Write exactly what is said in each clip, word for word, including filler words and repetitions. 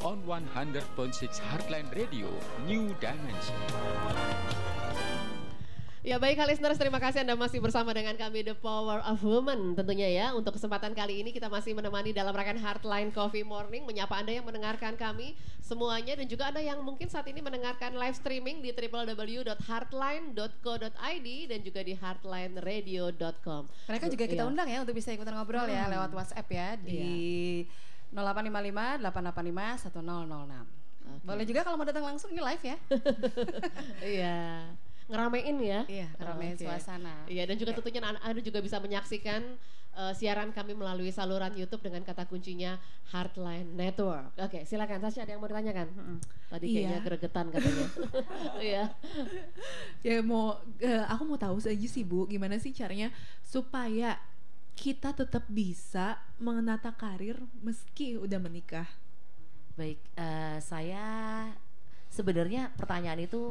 on one hundred point six Heartline Radio, New Dimension. Ya baik listeners, terima kasih Anda masih bersama dengan kami The Power of Woman tentunya ya. Untuk kesempatan kali ini kita masih menemani dalam rangkaian Heartline Coffee Morning, menyapa Anda yang mendengarkan kami semuanya dan juga Anda yang mungkin saat ini mendengarkan live streaming di w w w dot heartline dot co dot i d dan juga di heartline radio dot com. Mereka juga kita ya. undang ya untuk bisa ikutan ngobrol hmm. ya lewat WhatsApp ya di iya. nol delapan lima lima delapan delapan lima satu nol nol enam. Okay. Boleh juga kalau mau datang langsung, ini live ya. Iya. Ngeramein ya. Iya, ngeramein okay. suasana. Iya, dan juga tentunya Anda juga bisa menyaksikan uh, siaran kami melalui saluran YouTube dengan kata kuncinya Heartline Network. Oke, okay, silakan Tasya, ada yang mau ditanyakan? Hmm. Tadi kayaknya iya. gregetan katanya. Iya. Ya mau uh, aku mau tahu saja sih Bu, gimana sih caranya supaya kita tetap bisa menata karir meski udah menikah? Baik, uh, saya sebenarnya pertanyaan itu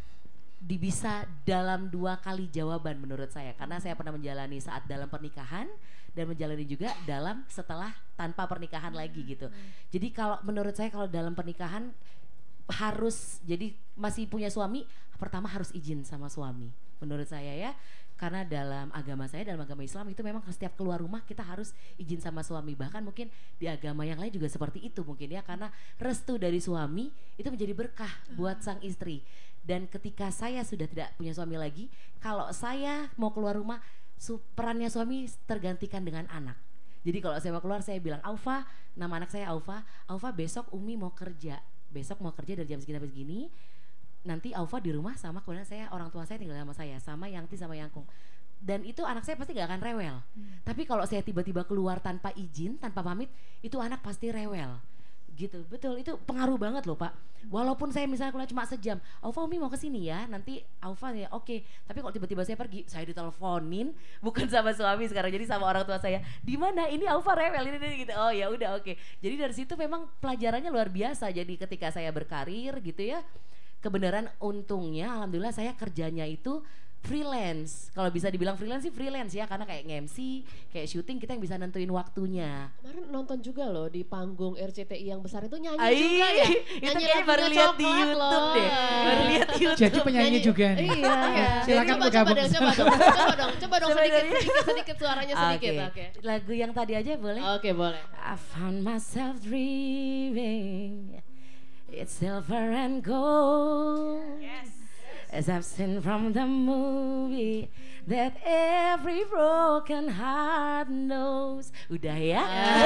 bisa dalam dua kali jawaban menurut saya, karena saya pernah menjalani saat dalam pernikahan dan menjalani juga dalam setelah tanpa pernikahan lagi gitu. Jadi kalau menurut saya kalau dalam pernikahan harus, jadi masih punya suami, pertama harus izin sama suami menurut saya ya. Karena dalam agama saya, dalam agama Islam itu memang setiap keluar rumah kita harus izin sama suami. Bahkan mungkin di agama yang lain juga seperti itu mungkin ya. Karena restu dari suami itu menjadi berkah buat sang istri. Dan ketika saya sudah tidak punya suami lagi, kalau saya mau keluar rumah, perannya suami tergantikan dengan anak. Jadi kalau saya mau keluar, saya bilang, Aufa, nama anak saya Aufa, Aufa besok Umi mau kerja. Besok mau kerja dari jam segini sampai segini. Nanti Aufa di rumah sama kemudian saya, orang tua saya tinggal sama saya, sama Yangti sama Yangkung. Dan itu anak saya pasti gak akan rewel. Hmm. Tapi kalau saya tiba-tiba keluar tanpa izin, tanpa pamit, itu anak pasti rewel. Gitu, betul, itu pengaruh banget loh Pak. Walaupun saya misalnya keluar cuma sejam, Aufa Umi mau kesini ya, nanti Aufa ya oke okay. Tapi kalau tiba-tiba saya pergi, saya diteleponin bukan sama suami sekarang, jadi sama orang tua saya, di mana ini Aufa rewel ini, ini gitu. Oh ya udah oke okay. Jadi dari situ memang pelajarannya luar biasa. Jadi ketika saya berkarir gitu ya, kebenaran untungnya alhamdulillah saya kerjanya itu freelance. Kalau bisa dibilang freelance sih freelance ya, karena kayak nge-M C, kayak syuting kita yang bisa nentuin waktunya. Kemarin nonton juga loh di panggung R C T I yang besar itu nyanyi Ay, juga ya. Itu kayaknya baru lihat di YouTube loh. deh. Baru lihat di YouTube. Jadi penyanyi nyanyi, juga nih. Iya. Silakan coba, bergabung. Coba dong, coba dong, coba dong, coba dong sedikit, sedikit, sedikit suaranya sedikit. Oke. Okay. Okay. Lagu yang tadi aja boleh? Oke okay, boleh. I found myself dreaming, it's silver and gold. Yes. As I've seen from the movie that every broken heart knows. Udah ya?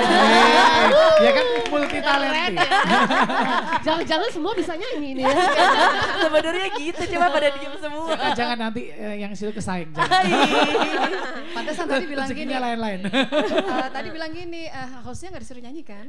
Ya kan multi talent. Jangan-jangan semua bisa nyanyi nih ya. Sebenarnya gitu, coba pada diem semua. Jangan, jangan nanti eh, yang situ kesaing. Pantesan tadi bilang gini. lain-lain. Uh, tadi bilang gini, uh, hostnya nggak disuruh nyanyi kan?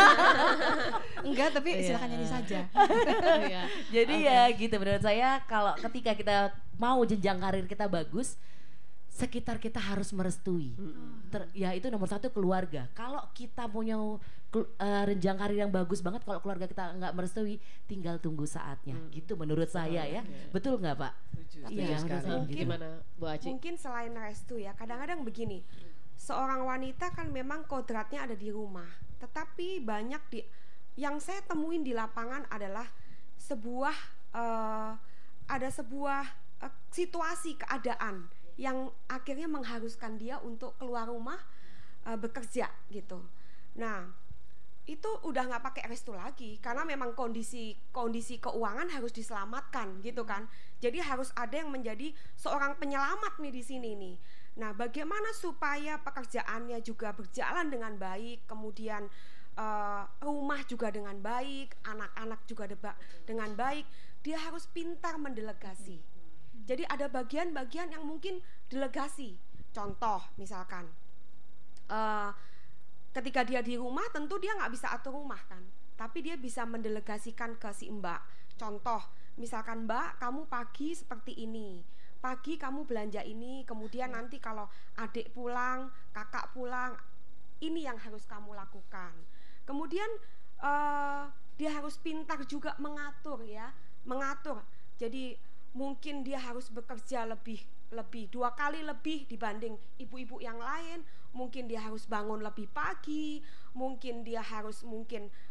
Enggak, tapi silakan nyanyi saja. Jadi okay. ya gitu menurut saya, kalau ketika kita mau jenjang karir kita bagus, sekitar kita harus merestui. Hmm. Ter, ya itu nomor satu, keluarga. Kalau kita punya uh, jenjang karir yang bagus banget, kalau keluarga kita nggak merestui, tinggal tunggu saatnya. Hmm. Gitu menurut saya ya. Okay. Betul nggak Pak? Iya. Mungkin, gimana Bu Aci? Mungkin selain restu ya, kadang-kadang begini. Seorang wanita kan memang kodratnya ada di rumah, tetapi banyak di yang saya temuin di lapangan adalah sebuah uh, ada sebuah uh, situasi keadaan yang akhirnya mengharuskan dia untuk keluar rumah uh, bekerja gitu. Nah itu udah nggak pakai restu lagi karena memang kondisi kondisi keuangan harus diselamatkan gitu kan. Jadi harus ada yang menjadi seorang penyelamat nih di sini nih. Nah bagaimana supaya pekerjaannya juga berjalan dengan baik, kemudian uh, rumah juga dengan baik, anak-anak juga deba- dengan baik. Dia harus pintar mendelegasi. Jadi ada bagian-bagian yang mungkin delegasi. Contoh misalkan, uh, ketika dia di rumah tentu dia nggak bisa atur rumah kan, tapi dia bisa mendelegasikan ke si mbak. Contoh, misalkan Mbak, kamu pagi seperti ini, pagi kamu belanja ini, kemudian nanti kalau adik pulang, kakak pulang, ini yang harus kamu lakukan. Kemudian uh, dia harus pintar juga mengatur ya. mengatur, jadi mungkin dia harus bekerja lebih lebih dua kali lebih dibanding ibu-ibu yang lain. Mungkin dia harus bangun lebih pagi, mungkin dia harus mungkin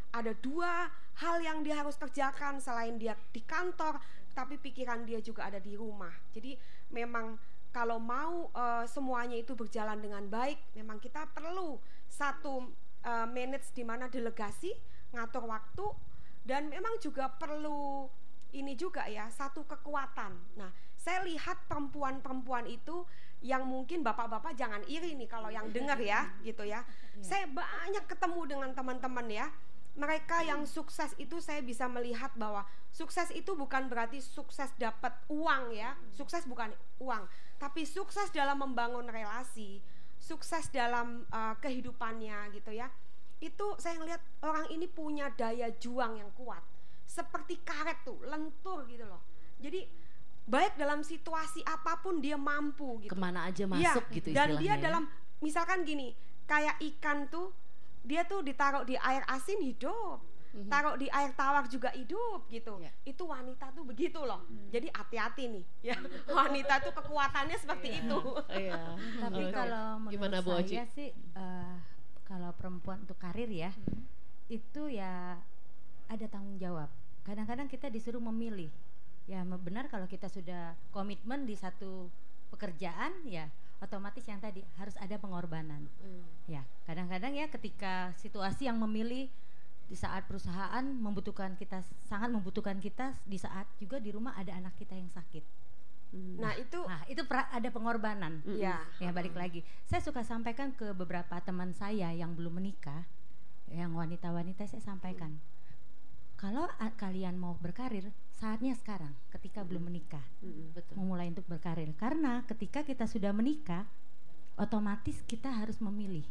ada dua hal yang dia harus kerjakan selain dia di kantor, tapi pikiran dia juga ada di rumah. Jadi memang kalau mau uh, semuanya itu berjalan dengan baik, memang kita perlu satu uh, manage di mana delegasi, ngatur waktu, dan memang juga perlu ini juga ya, satu kekuatan. Nah, saya lihat perempuan-perempuan itu yang mungkin bapak-bapak jangan iri nih kalau yang dengar ya, gitu ya. Saya banyak ketemu dengan teman-teman ya. Mereka yang sukses itu saya bisa melihat bahwa sukses itu bukan berarti sukses dapat uang ya. Sukses bukan uang, tapi sukses dalam membangun relasi, sukses dalam uh, kehidupannya gitu ya. Itu saya ngelihat orang ini punya daya juang yang kuat. Seperti karet tuh, lentur gitu loh. Jadi baik dalam situasi apapun dia mampu gitu. Kemana aja Ya, masuk gitu dan istilahnya. dia ya. dalam, misalkan gini, kayak ikan tuh, dia tuh ditaruh di air asin hidup, taruh di air tawar juga hidup gitu. Ya. Itu wanita tuh begitu loh. Jadi hati-hati nih ya. Wanita tuh kekuatannya seperti itu. Iya. Tapi Oke. kalau menurut Gimana, Bu Oci? saya sih eh, kalau perempuan untuk karir ya, itu ya ada tanggung jawab. Kadang-kadang kita disuruh memilih. Ya me- benar kalau kita sudah komitmen di satu pekerjaan ya otomatis yang tadi harus ada pengorbanan. Ya, kadang-kadang ya ketika situasi yang memilih di saat perusahaan membutuhkan kita, sangat membutuhkan kita, di saat juga di rumah ada anak kita yang sakit. Nah itu Nah, itu pra- ada pengorbanan. ya. Ya, balik lagi. Saya suka sampaikan ke beberapa teman saya yang belum menikah, yang wanita-wanita saya sampaikan. Kalau a- kalian mau berkarir, saatnya sekarang ketika belum menikah. Betul. Memulai untuk berkarir. Karena ketika kita sudah menikah, otomatis kita harus memilih.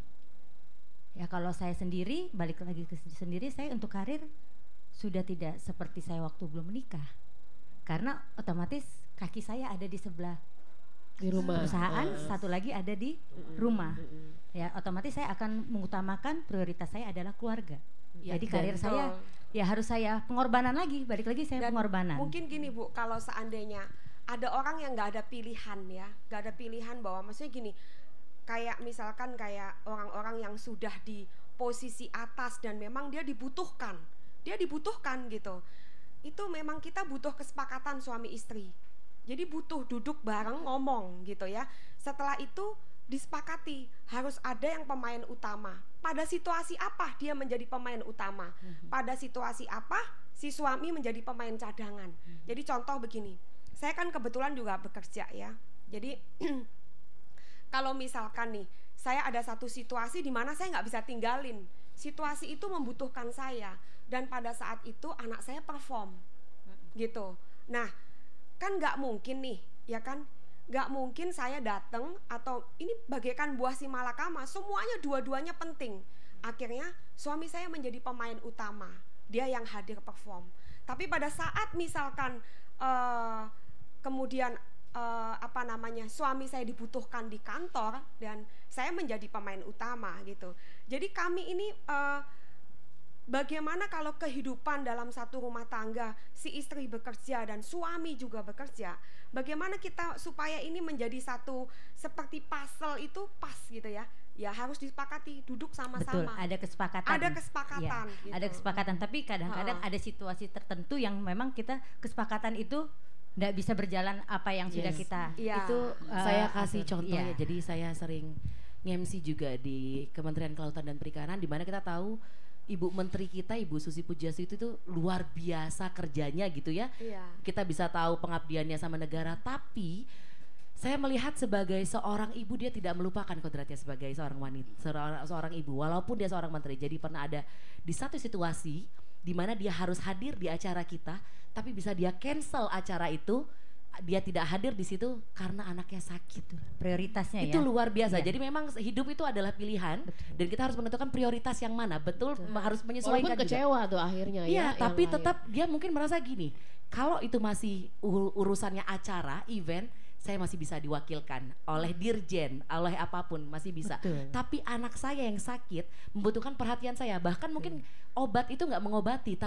Ya, kalau saya sendiri, balik lagi ke s- sendiri, saya untuk karir sudah tidak seperti saya waktu belum menikah. Karena otomatis kaki saya ada di sebelah Di rumah. perusahaan, Ah. satu lagi ada di rumah. Mm-mm. Ya, otomatis saya akan mengutamakan prioritas saya adalah keluarga. Ya, Jadi dan- karir saya ya harus saya pengorbanan lagi, balik lagi saya Dan pengorbanan. mungkin gini Bu, kalau seandainya ada orang yang nggak ada pilihan ya, nggak ada pilihan bahwa maksudnya gini, kayak misalkan kayak orang-orang yang sudah di posisi atas dan memang dia dibutuhkan, dia dibutuhkan gitu. Itu memang kita butuh kesepakatan suami istri. Jadi butuh duduk bareng ngomong gitu ya. Setelah itu disepakati harus ada yang pemain utama. Pada situasi apa dia menjadi pemain utama? Pada situasi apa si suami menjadi pemain cadangan? Jadi contoh begini, saya kan kebetulan juga bekerja ya. Jadi kalau misalkan nih saya ada satu situasi di mana saya nggak bisa tinggalin, situasi itu membutuhkan saya, dan pada saat itu anak saya perform gitu. Nah kan nggak mungkin nih ya kan, nggak mungkin saya datang atau ini bagaikan buah si malakama, semuanya dua-duanya penting. Akhirnya suami saya menjadi pemain utama, dia yang hadir perform. Tapi pada saat misalkan uh, kemudian uh, apa namanya suami saya dibutuhkan di kantor dan saya menjadi pemain utama gitu. Jadi kami ini uh, bagaimana kalau kehidupan dalam satu rumah tangga, si istri bekerja dan suami juga bekerja, bagaimana kita supaya ini menjadi satu seperti puzzle itu pas gitu ya. Ya harus disepakati, duduk Betul, sama-sama. ada kesepakatan. Ada kesepakatan Ya, gitu. ada kesepakatan, tapi kadang-kadang Ha-ha. ada situasi tertentu yang memang kita kesepakatan itu tidak bisa berjalan apa yang sudah Yes. kita Iya. itu uh, Saya kasih atur. contoh Iya. ya. Jadi saya sering nge-M C juga di Kementerian Kelautan dan Perikanan, di mana kita tahu Ibu Menteri kita, Ibu Susi Pujiastuti itu luar biasa kerjanya gitu ya. Iya. Kita bisa tahu pengabdiannya sama negara, tapi saya melihat sebagai seorang ibu dia tidak melupakan kodratnya sebagai seorang wanita, seorang, seorang ibu, walaupun dia seorang menteri. Jadi pernah ada di satu situasi di mana dia harus hadir di acara kita, tapi bisa dia cancel acara itu, dia tidak hadir di situ karena anaknya sakit. prioritasnya Itu ya. luar biasa. Iya. Jadi memang hidup itu adalah pilihan, Betul. dan kita harus menentukan prioritas yang mana. Betul, harus Walaupun menyesuaikan juga. kecewa tuh akhirnya ya. Iya, yang tapi lain. tetap dia mungkin merasa gini, kalau itu masih ur- urusannya acara, event, saya masih bisa diwakilkan oleh dirjen, oleh apapun masih bisa. Betul. Tapi anak saya yang sakit membutuhkan perhatian saya. Bahkan mungkin obat itu nggak mengobati, tapi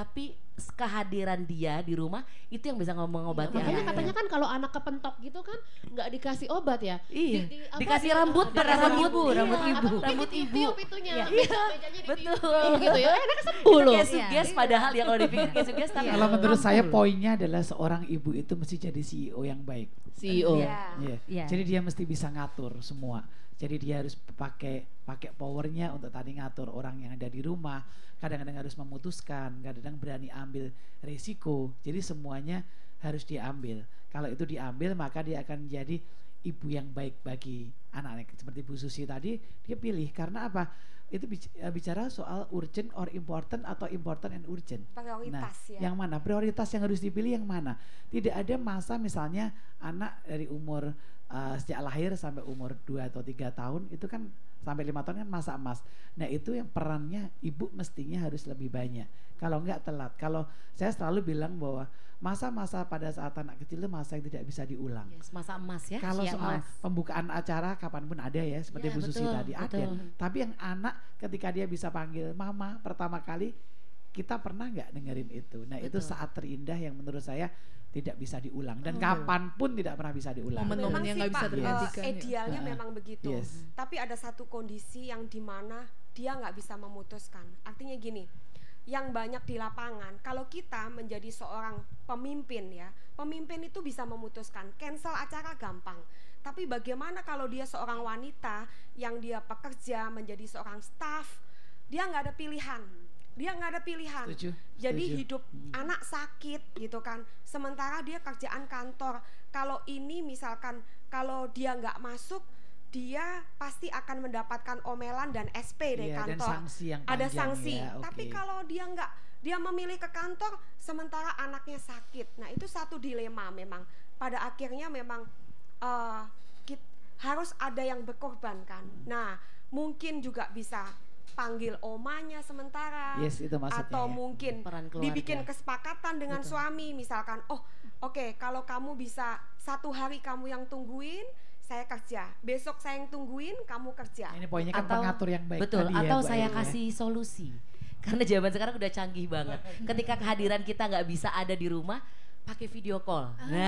kehadiran dia di rumah itu yang bisa mengobati Makanya anaknya. katanya kan kalau anak kepentok gitu kan nggak dikasih obat ya. Iya. Di- di- apa, Dikasih di- rambut, di- pakai di- rambut iya, ibu, rambut apa, ibu. mungkin Rambut ditiup ibu. itunya, Iya. meja- mejanya ditiup Betul. gitu ya. Eh, anaknya sembuh Itu loh. kayak suges padahal ya kalau dipikir kayak suges tapi Kalau menurut ampuh saya loh. poinnya adalah seorang ibu itu mesti jadi C E O yang baik. C E O. Iya. Iya. Iya. Jadi dia mesti bisa ngatur semua. Jadi dia harus pakai pakai powernya untuk tadi ngatur orang yang ada di rumah. Kadang-kadang harus memutuskan, kadang-kadang berani ambil risiko. Jadi semuanya harus diambil. Kalau itu diambil maka dia akan jadi ibu yang baik bagi anak-anak. Seperti Bu Susi tadi dia pilih karena apa? Itu bic- bicara soal urgent or important atau important and urgent. Prioritas ya. Yang mana? Prioritas yang harus dipilih yang mana? Tidak ada masa misalnya anak dari umur uh, sejak lahir sampai umur dua atau tiga tahun itu kan sampai lima tahun kan masa emas. Nah itu yang perannya ibu mestinya harus lebih banyak. Kalau enggak telat. Kalau saya selalu bilang bahwa masa-masa pada saat anak kecil itu masa yang tidak bisa diulang. Yes, masa emas ya. Kalau Iya, soal Mas. pembukaan acara kapanpun ada ya seperti Ya, Bu Susi betul, tadi ada. betul. Tapi yang anak ketika dia bisa panggil mama pertama kali kita pernah nggak dengerin itu. Nah itu Betul. saat terindah yang menurut saya tidak bisa diulang dan Oh. kapanpun tidak pernah bisa diulang. Momen-momen Memang yang sih, nggak bisa Pak, tergantikan eh, ya. idealnya Nah, memang begitu. yes. Tapi ada satu kondisi yang dimana dia nggak bisa memutuskan. Artinya gini, yang banyak di lapangan, kalau kita menjadi seorang pemimpin ya, pemimpin itu bisa memutuskan. Cancel acara gampang. Tapi bagaimana kalau dia seorang wanita yang dia pekerja menjadi seorang staff, dia nggak ada pilihan. Dia nggak ada pilihan. Setuju, Jadi setuju. hidup Hmm. anak sakit gitu kan. Sementara dia kerjaan kantor. Kalau ini misalkan kalau dia nggak masuk, dia pasti akan mendapatkan omelan dan S P dari Iya, dan kantor. sanksi yang Ada panjang sanksi. ya, oke. Tapi kalau dia nggak, dia memilih ke kantor sementara anaknya sakit. Nah itu satu dilema memang. Pada akhirnya memang eh, kit- harus ada yang berkorban kan. Nah mungkin juga bisa panggil omanya sementara. Yes, itu maksudnya Atau ya. mungkin Peran keluarga. dibikin kesepakatan dengan Betul. suami. Misalkan, oh oke kalau kamu bisa satu hari kamu yang tungguin, saya kerja. Besok saya yang tungguin, kamu kerja. Ini poinnya kan Atau- pengatur yang baik Betul, tadi ya, atau Bu saya Ayu ya. kasih solusi. Karena zaman sekarang udah canggih banget. Ketika kehadiran kita nggak bisa ada di rumah, pakai video call.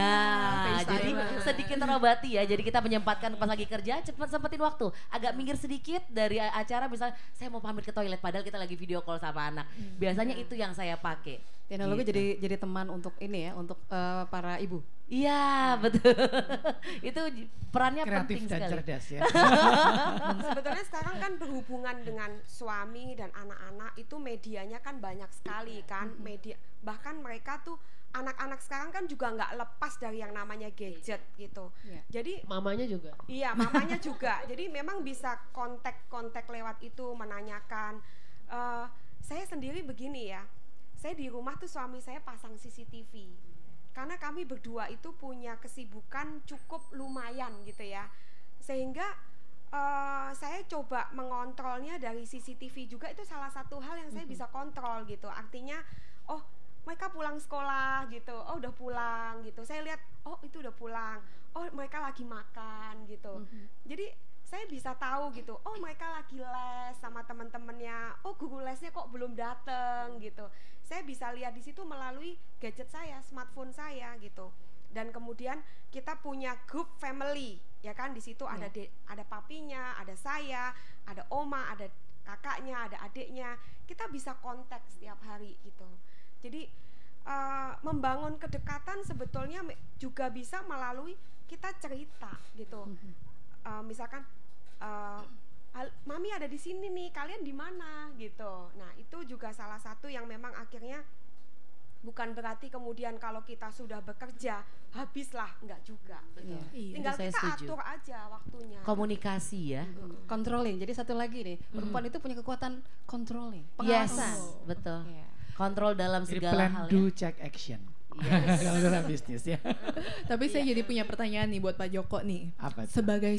Nah, FaceTime. jadi sedikit terobati ya. Jadi kita menyempatkan pas lagi kerja, cepet sempetin waktu. Agak minggir sedikit dari a- acara, misalnya saya mau pamit ke toilet, padahal kita lagi video call sama anak. Biasanya itu yang saya pakai. Teknologi Gitu. jadi jadi teman untuk ini ya, untuk eh, para ibu. Iya, betul. Itu j- perannya Kreatif penting dan sekali. cerdas ya. Sebetulnya sekarang kan berhubungan dengan suami dan anak-anak itu medianya kan banyak sekali kan. Media, bahkan mereka tuh anak-anak sekarang kan juga nggak lepas dari yang namanya gadget gitu. Iya. Jadi Mamanya juga. iya, mamanya juga. Jadi memang bisa kontak-kontak lewat itu, menanyakan. Eh, saya sendiri begini ya, saya di rumah tuh suami saya pasang C C T V. Karena kami berdua itu punya kesibukan cukup lumayan gitu ya. Sehingga eh, saya coba mengontrolnya dari C C T V juga, itu salah satu hal yang saya bisa kontrol gitu. Artinya, oh mereka pulang sekolah gitu, oh udah pulang gitu. Saya lihat, oh itu udah pulang, oh mereka lagi makan gitu. Jadi saya bisa tahu gitu, oh mereka lagi les sama teman-temannya, oh guru lesnya kok belum dateng gitu. Saya bisa lihat di situ melalui gadget saya, smartphone saya gitu. Dan kemudian kita punya grup family, ya kan, di situ ada de- ada papinya, ada saya, ada oma, ada kakaknya, ada adiknya. Kita bisa kontak setiap hari gitu. Jadi uh, membangun kedekatan sebetulnya me- juga bisa melalui kita cerita gitu. Uh, misalkan uh, Al- mami ada di sini nih, kalian di mana gitu. Nah itu juga salah satu yang memang akhirnya bukan berarti kemudian kalau kita sudah bekerja habislah, enggak juga. Betul. Iya. Tinggal Itu saya kita setuju. atur aja waktunya. Komunikasi ya. Controlling. Jadi satu lagi nih, perempuan itu punya kekuatan controlling, Yes, pengawasan. betul. Iya. Kontrol dalam Jadi segala plan, hal do, ya. check, action. Yes. Kalau dalam bisnis ya. Tapi saya jadi punya pertanyaan nih buat Pak Joko nih. Apa itu? Sebagai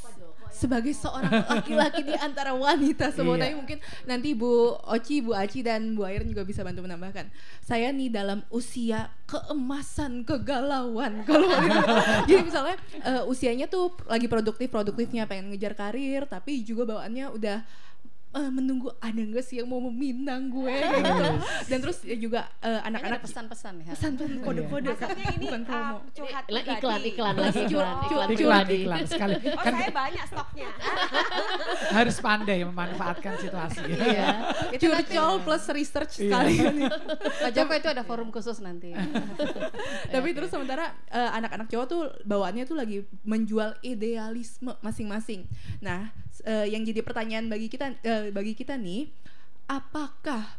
sebagai seorang laki-laki di antara wanita semua, Iya. tapi mungkin nanti Bu Oci, Bu Aci dan Bu Airin juga bisa bantu menambahkan. Saya nih dalam usia keemasan, kegalauan kalau jadi misalnya eh, usianya tuh lagi produktif produktifnya pengen ngejar karir, tapi juga bawaannya udah eh, menunggu ada nggak sih yang mau meminang gue gitu. Dan terus ya juga eh, Kayaknya anak-anak ada pesan-pesan ya. pesan-pesan kode-kode Kak. Maksudnya ini Bukan uh, promo. curhat Lah, pribadi. iklan iklan lagi iklan iklan iklan pribadi. iklan sekali Oh kan saya banyak stoknya. harus pandai memanfaatkan situasi. Iya. Itu nanti- Curcol plus research Iya. sekalian. Pak Joko itu ada forum khusus nanti. Tapi terus sementara eh, anak-anak cowok tuh bawaannya tuh lagi menjual idealisme masing-masing. Nah, s- eh, yang jadi pertanyaan bagi kita eh, bagi kita nih, apakah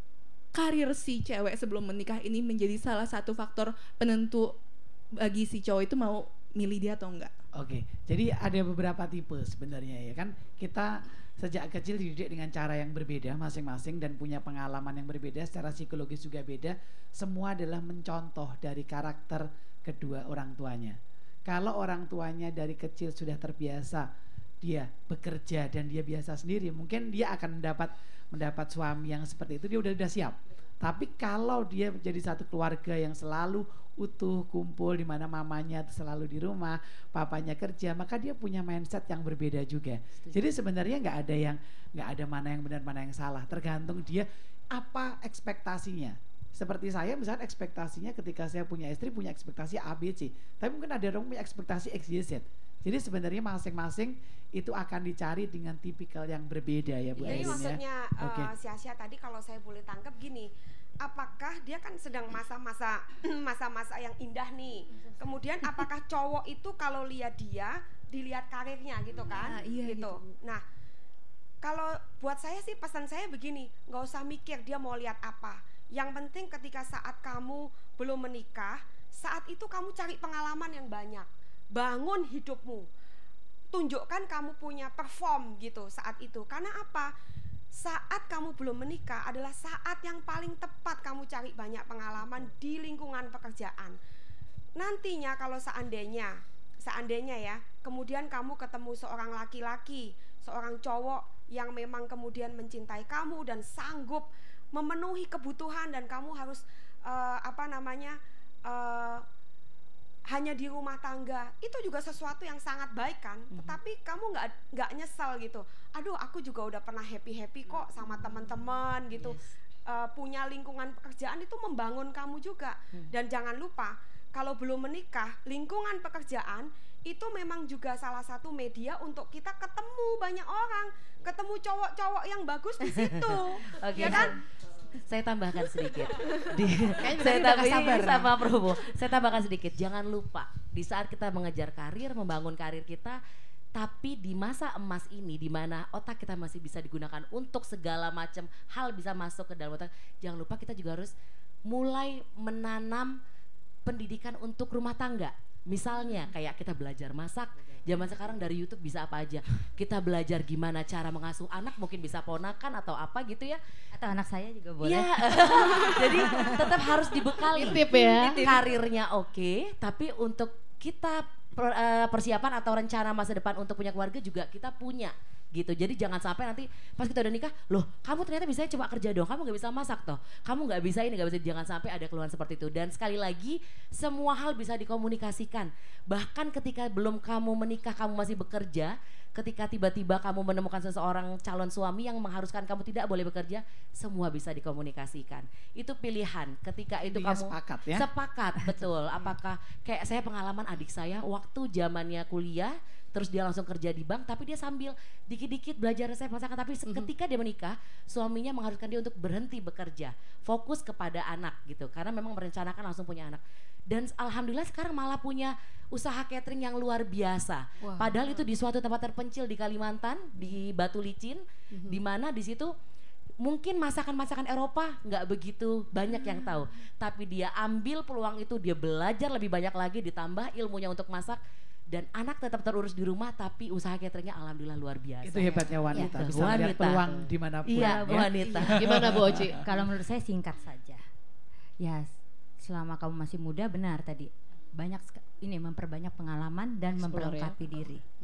karir si cewek sebelum menikah ini menjadi salah satu faktor penentu bagi si cowok itu mau milih dia atau enggak? Oke, jadi ada beberapa tipe sebenarnya ya kan. Kita sejak kecil dididik dengan cara yang berbeda masing-masing dan punya pengalaman yang berbeda, secara psikologis juga beda. Semua adalah mencontoh dari karakter kedua orang tuanya. Kalau orang tuanya dari kecil sudah terbiasa dia bekerja dan dia biasa sendiri, mungkin dia akan mendapat mendapat suami yang seperti itu, dia udah udah siap. Tapi kalau dia menjadi satu keluarga yang selalu utuh kumpul di mana mamanya selalu di rumah, papanya kerja, maka dia punya mindset yang berbeda juga. Jadi sebenarnya nggak ada yang nggak ada mana yang benar mana yang salah, tergantung dia apa ekspektasinya. Seperti saya misalnya ekspektasinya ketika saya punya istri punya ekspektasi A B C, tapi mungkin ada orang punya ekspektasi X Y Z. Jadi sebenarnya masing-masing itu akan dicari dengan tipikal yang berbeda ya Bu Jadi Airin ya. maksudnya uh, Oke. Sia-Sia tadi kalau saya boleh tangkap gini, apakah dia kan sedang masa-masa masa-masa yang indah nih. Kemudian apakah cowok itu kalau lihat dia dilihat karirnya gitu kan? Ah, iya, gitu. Nah, kalau buat saya sih pesan saya begini, nggak usah mikir dia mau lihat apa. Yang penting ketika saat kamu belum menikah, saat itu kamu cari pengalaman yang banyak. Bangun hidupmu. Tunjukkan kamu punya perform gitu saat itu. Karena apa? Saat kamu belum menikah adalah saat yang paling tepat kamu cari banyak pengalaman di lingkungan pekerjaan. Nantinya kalau seandainya, seandainya ya, kemudian kamu ketemu seorang laki-laki, seorang cowok yang memang kemudian mencintai kamu dan sanggup memenuhi kebutuhan dan kamu harus uh, apa namanya uh, hanya di rumah tangga, itu juga sesuatu yang sangat baik kan. Mm-hmm. Tetapi kamu nggak nggak nyesal gitu. Aduh, aku juga udah pernah happy happy kok sama teman-teman gitu. Yes. Uh, punya lingkungan pekerjaan itu membangun kamu juga. Mm. Dan jangan lupa kalau belum menikah, lingkungan pekerjaan itu memang juga salah satu media untuk kita ketemu banyak orang, ketemu cowok-cowok yang bagus di situ, okay. ya kan? Saya tambahkan sedikit. Di, Kayaknya saya udah tambah gak sabar. sama promo. Saya tambahkan sedikit. Jangan lupa di saat kita mengejar karir, membangun karir kita, tapi di masa emas ini, di mana otak kita masih bisa digunakan untuk segala macam hal bisa masuk ke dalam otak. Jangan lupa kita juga harus mulai menanam pendidikan untuk rumah tangga. Misalnya kayak kita belajar masak. Zaman sekarang dari YouTube bisa apa aja. Kita belajar gimana cara mengasuh anak, mungkin bisa ponakan atau apa gitu ya. Atau anak saya juga boleh. Iya. Jadi tetap harus dibekali. Tip ya. Karirnya oke, tapi untuk kita per- eh, persiapan atau rencana masa depan untuk punya keluarga juga kita punya gitu. Jadi jangan sampai nanti pas kita udah nikah, loh kamu ternyata bisa cuma kerja dong, kamu nggak bisa masak toh, kamu nggak bisa ini nggak bisa. Jangan sampai ada keluhan seperti itu. Dan sekali lagi semua hal bisa dikomunikasikan. Bahkan ketika belum kamu menikah, kamu masih bekerja, ketika tiba-tiba kamu menemukan seseorang calon suami yang mengharuskan kamu tidak boleh bekerja, semua bisa dikomunikasikan. Itu pilihan. Ketika itu Intinya kamu sepakat ya. sepakat, betul. Apakah kayak saya pengalaman adik saya waktu zamannya kuliah, terus dia langsung kerja di bank, tapi dia sambil dikit-dikit belajar resep masakan. Tapi mm-hmm. ketika dia menikah, suaminya mengharuskan dia untuk berhenti bekerja, fokus kepada anak gitu, karena memang merencanakan langsung punya anak. Dan alhamdulillah sekarang malah punya usaha catering yang luar biasa. Wow. Padahal itu di suatu tempat terpencil di Kalimantan, di Batu Licin, mm-hmm. di mana di situ mungkin masakan-masakan Eropa nggak begitu banyak yang tahu, tapi dia ambil peluang itu, dia belajar lebih banyak lagi, ditambah ilmunya untuk masak. Dan anak tetap terurus di rumah, tapi usaha cateringnya alhamdulillah luar biasa. Itu hebatnya wanita, ya, bisa melihat wanita. peluang dimanapun. Iya, ya. wanita. Gimana Bu Oci? Kalau menurut saya singkat saja. Ya, selama kamu masih muda, benar tadi. Banyak ini memperbanyak pengalaman dan Explore, memperlengkapi ya? diri.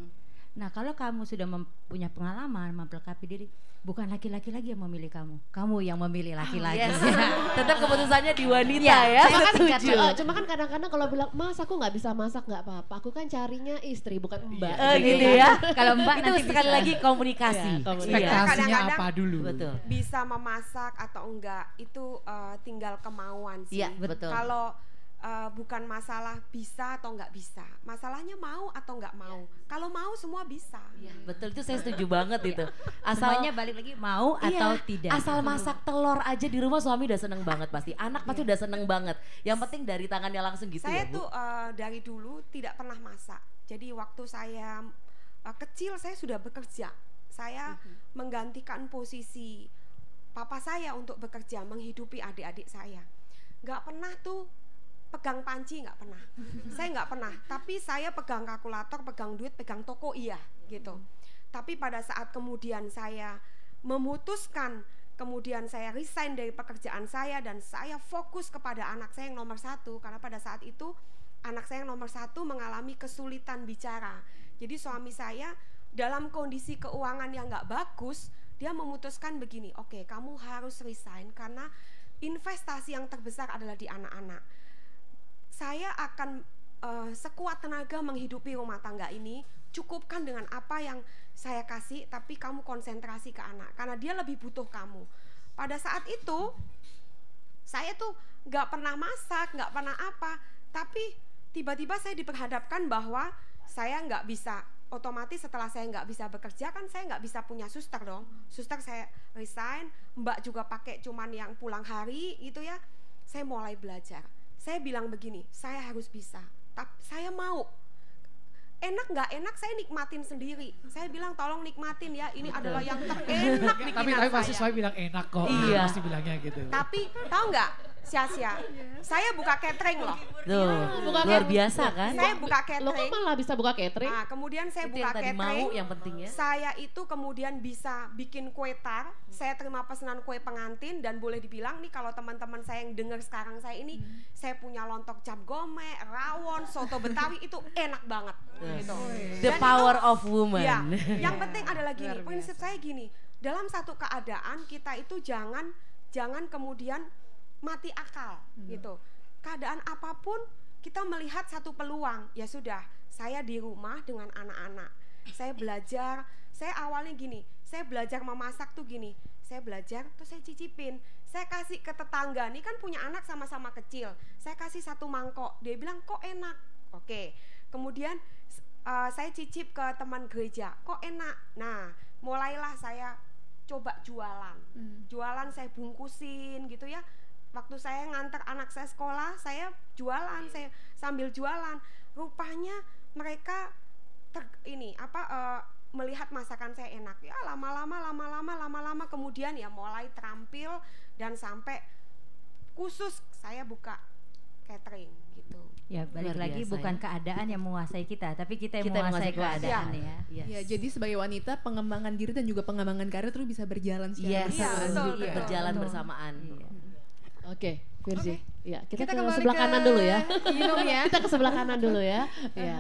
Nah, kalau kamu sudah mem- punya pengalaman memperlengkapi diri, bukan laki-laki lagi yang memilih kamu, kamu yang memilih laki-laki. Yes. Tetap keputusannya di wanita Iya, ya. Cuma kan, Setuju. uh, cuma kan kadang-kadang kalau bilang mas aku nggak bisa masak nggak apa-apa, aku kan carinya istri bukan mbak. Eh, gitu ya. Kalau Mbak Itu nanti sekali bisa. lagi komunikasi. Iya, komunikasi. Iya. Ekspektasinya Kadang-kadang apa dulu? Betul. Bisa memasak atau enggak itu uh, tinggal kemauan sih. Iya, betul. Kalau uh, bukan masalah bisa atau enggak bisa, masalahnya mau atau enggak mau. Kalau mau semua bisa. Iya, betul itu saya setuju banget itu. Asal Semuanya balik lagi mau Iya, atau tidak. asal masak telur aja di rumah suami udah seneng banget pasti. Anak pasti udah seneng banget. Yang penting dari tangannya langsung gitu Saya ya, Bu. tuh uh, dari dulu tidak pernah masak. Jadi waktu saya uh, kecil saya sudah bekerja. Saya menggantikan posisi papa saya untuk bekerja, menghidupi adik-adik saya. Nggak pernah tuh pegang panci, nggak pernah. Saya nggak pernah. Tapi saya pegang kalkulator, pegang duit, pegang toko, iya gitu. Tapi pada saat kemudian saya memutuskan, kemudian saya resign dari pekerjaan saya dan saya fokus kepada anak saya yang nomor satu, karena pada saat itu anak saya yang nomor satu mengalami kesulitan bicara. Jadi suami saya dalam kondisi keuangan yang nggak bagus, dia memutuskan begini, oke okay, kamu harus resign karena investasi yang terbesar adalah di anak-anak. Saya akan uh, sekuat tenaga menghidupi rumah tangga ini, cukupkan dengan apa yang saya kasih, tapi kamu konsentrasi ke anak karena dia lebih butuh kamu. Pada saat itu saya tuh nggak pernah masak, nggak pernah apa, tapi tiba-tiba saya diperhadapkan bahwa saya nggak bisa, otomatis setelah saya nggak bisa bekerja kan saya nggak bisa punya suster dong. Suster saya resign, mbak juga pakai cuman yang pulang hari gitu ya. Saya mulai belajar. Saya bilang begini, saya harus bisa, tapi saya mau. Enak nggak enak saya nikmatin sendiri. Saya bilang tolong nikmatin ya, ini adalah yang terenak bikinan Tapi tapi pasti saya. saya bilang enak kok. Iya. Pasti bilangnya gitu. Tapi tahu nggak, Sia-sia, saya buka catering loh. Tuh, buka luar catering. biasa kan? Saya buka Lo kok catering. malah bisa buka catering? Nah, kemudian saya Itu buka yang tadi catering. mau yang penting ya. Saya itu kemudian bisa bikin kue tar. Saya terima pesanan kue pengantin dan boleh dibilang nih kalau teman-teman saya yang dengar sekarang saya ini, saya punya lontok cap gome, rawon, soto Betawi itu enak banget. Gitu. The Dan power itu- of woman. Ya, yang penting adalah gini, Luar prinsip biasa. saya gini, dalam satu keadaan kita itu jangan jangan kemudian mati akal gitu. Keadaan apapun kita melihat satu peluang, ya sudah, saya di rumah dengan anak-anak. Saya belajar, saya awalnya gini, saya belajar memasak tuh gini. Saya belajar terus saya cicipin. Saya kasih ke tetangga, nih kan punya anak sama-sama kecil. Saya kasih satu mangkok, dia bilang kok enak. Oke. Kemudian uh, saya cicip ke teman gereja, kok enak. Nah, mulailah saya coba jualan. Jualan saya bungkusin gitu ya. Waktu saya ngantar anak saya sekolah, saya jualan, saya sambil jualan. Rupanya mereka ter, ini apa uh, melihat masakan saya enak. Ya lama-lama, lama-lama, lama-lama kemudian ya mulai terampil dan sampai khusus saya buka catering gitu. Ya balik Luar lagi biasa bukan ya. keadaan yang menguasai kita, tapi kita yang Kita yang menguasai menguasai keadaan keadaan. ya. Yes. Ya, jadi sebagai wanita pengembangan diri dan juga pengembangan karir terus bisa berjalan secara Yes, Iya, bersamaan betul, juga. betul. berjalan Betul. bersamaan. Oke, Virzi. Ya, kita, Kita ke kembali sebelah ke kanan dulu ya. Yunung ya. Kita ke sebelah kanan dulu ya. Ya.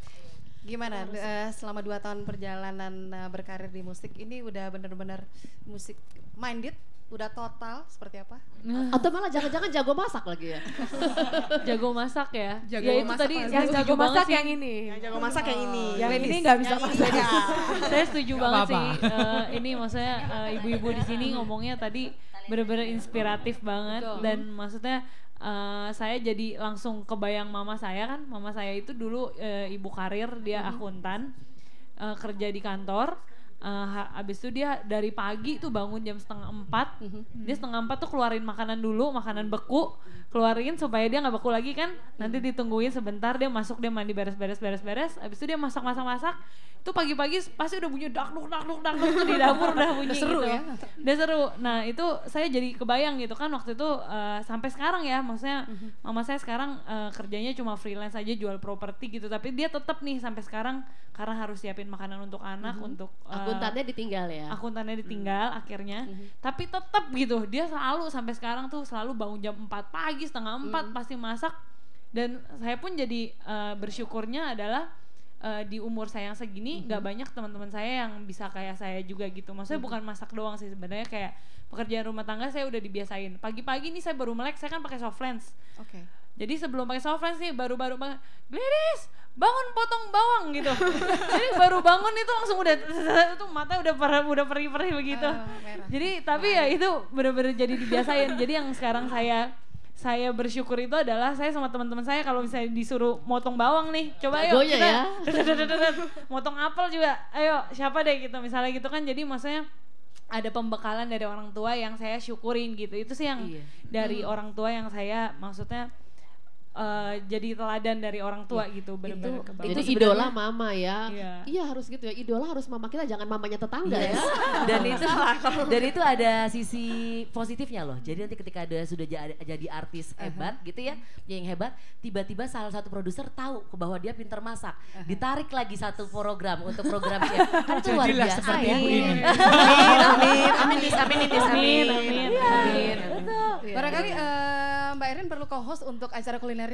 Gimana eh, selama dua tahun perjalanan eh, berkarir di musik ini udah bener-bener musik minded, udah total seperti apa? Atau malah jangan-jangan jago masak lagi ya. Jago masak ya. Jago ya itu masak tadi pasti. saya Yang setuju jago banget masak sih. yang ini. Yang jago masak yang ini. Yang Ladies. ini nggak bisa Yang ini masak. beda. Saya setuju Nggak banget apa-apa. sih. Eh, ini maksudnya eh, ibu-ibu di sini ngomongnya tadi benar-benar inspiratif banget Betul. dan maksudnya eh, saya jadi langsung kebayang mama saya kan. Mama saya itu dulu eh, ibu karir, dia akuntan, eh, kerja di kantor. Uh, ha- abis itu dia dari pagi tuh bangun jam setengah empat, dia setengah empat tuh keluarin makanan dulu, makanan beku, keluarin supaya dia nggak beku lagi kan, nanti ditungguin sebentar, dia masuk, dia mandi beres-beres beres-beres, abis itu dia masak-masak-masak, itu pagi-pagi pasti udah bunyi dakduk dakduk dakduk tuh di dapur udah bunyi seru gitu. ya? Udah seru. Nah itu saya jadi kebayang gitu kan waktu itu uh, sampai sekarang ya, maksudnya mama saya sekarang uh, kerjanya cuma freelance aja jual properti gitu, tapi dia tetap nih sampai sekarang karena harus siapin makanan untuk anak, untuk uh, Akuntannya ditinggal ya. akuntannya ditinggal akhirnya, tapi tetap gitu dia selalu sampai sekarang tuh selalu bangun jam empat pagi, setengah empat pasti masak. Dan saya pun jadi uh, bersyukurnya adalah uh, di umur saya yang segini nggak mm-hmm. banyak teman-teman saya yang bisa kayak saya juga gitu. Maksudnya mm-hmm. bukan masak doang sih sebenarnya, kayak pekerjaan rumah tangga saya udah dibiasain. Pagi-pagi nih saya baru melek, saya kan pakai soft lens. Oke. Okay. Jadi sebelum pakai soft lens nih baru-baru banget, Gladys bangun potong bawang gitu. Jadi baru bangun itu langsung udah itu mata udah per, udah perih-perih begitu. Uh, jadi tapi ya itu benar-benar jadi dibiasain. Jadi yang sekarang saya saya bersyukur itu adalah saya sama teman-teman saya kalau misalnya disuruh motong bawang nih, coba ayo Gonya kita ya. motong apel juga, ayo siapa deh gitu misalnya gitu kan. Jadi maksudnya ada pembekalan dari orang tua yang saya syukurin gitu. Itu sih yang iya. dari hmm. orang tua yang saya maksudnya Uh, jadi teladan dari orang tua ya, gitu, benar-benar itu, itu idola mama ya. Iya. Iya harus gitu ya, idola harus mama kita, jangan mamanya tetangga yes. ya. Dan itu dan itu ada sisi positifnya loh. Jadi nanti ketika ada sudah jadi, jadi artis uh-huh. hebat gitu ya, yang hebat, tiba-tiba salah satu produser tahu bahwa dia pintar masak, uh-huh. ditarik lagi satu program untuk program chef. Kan itu luar biasa ya. Amin, amin, amin, amin, amin, amin, amin. Barangkali uh, Mbak Erin perlu co-host untuk acara kuliner.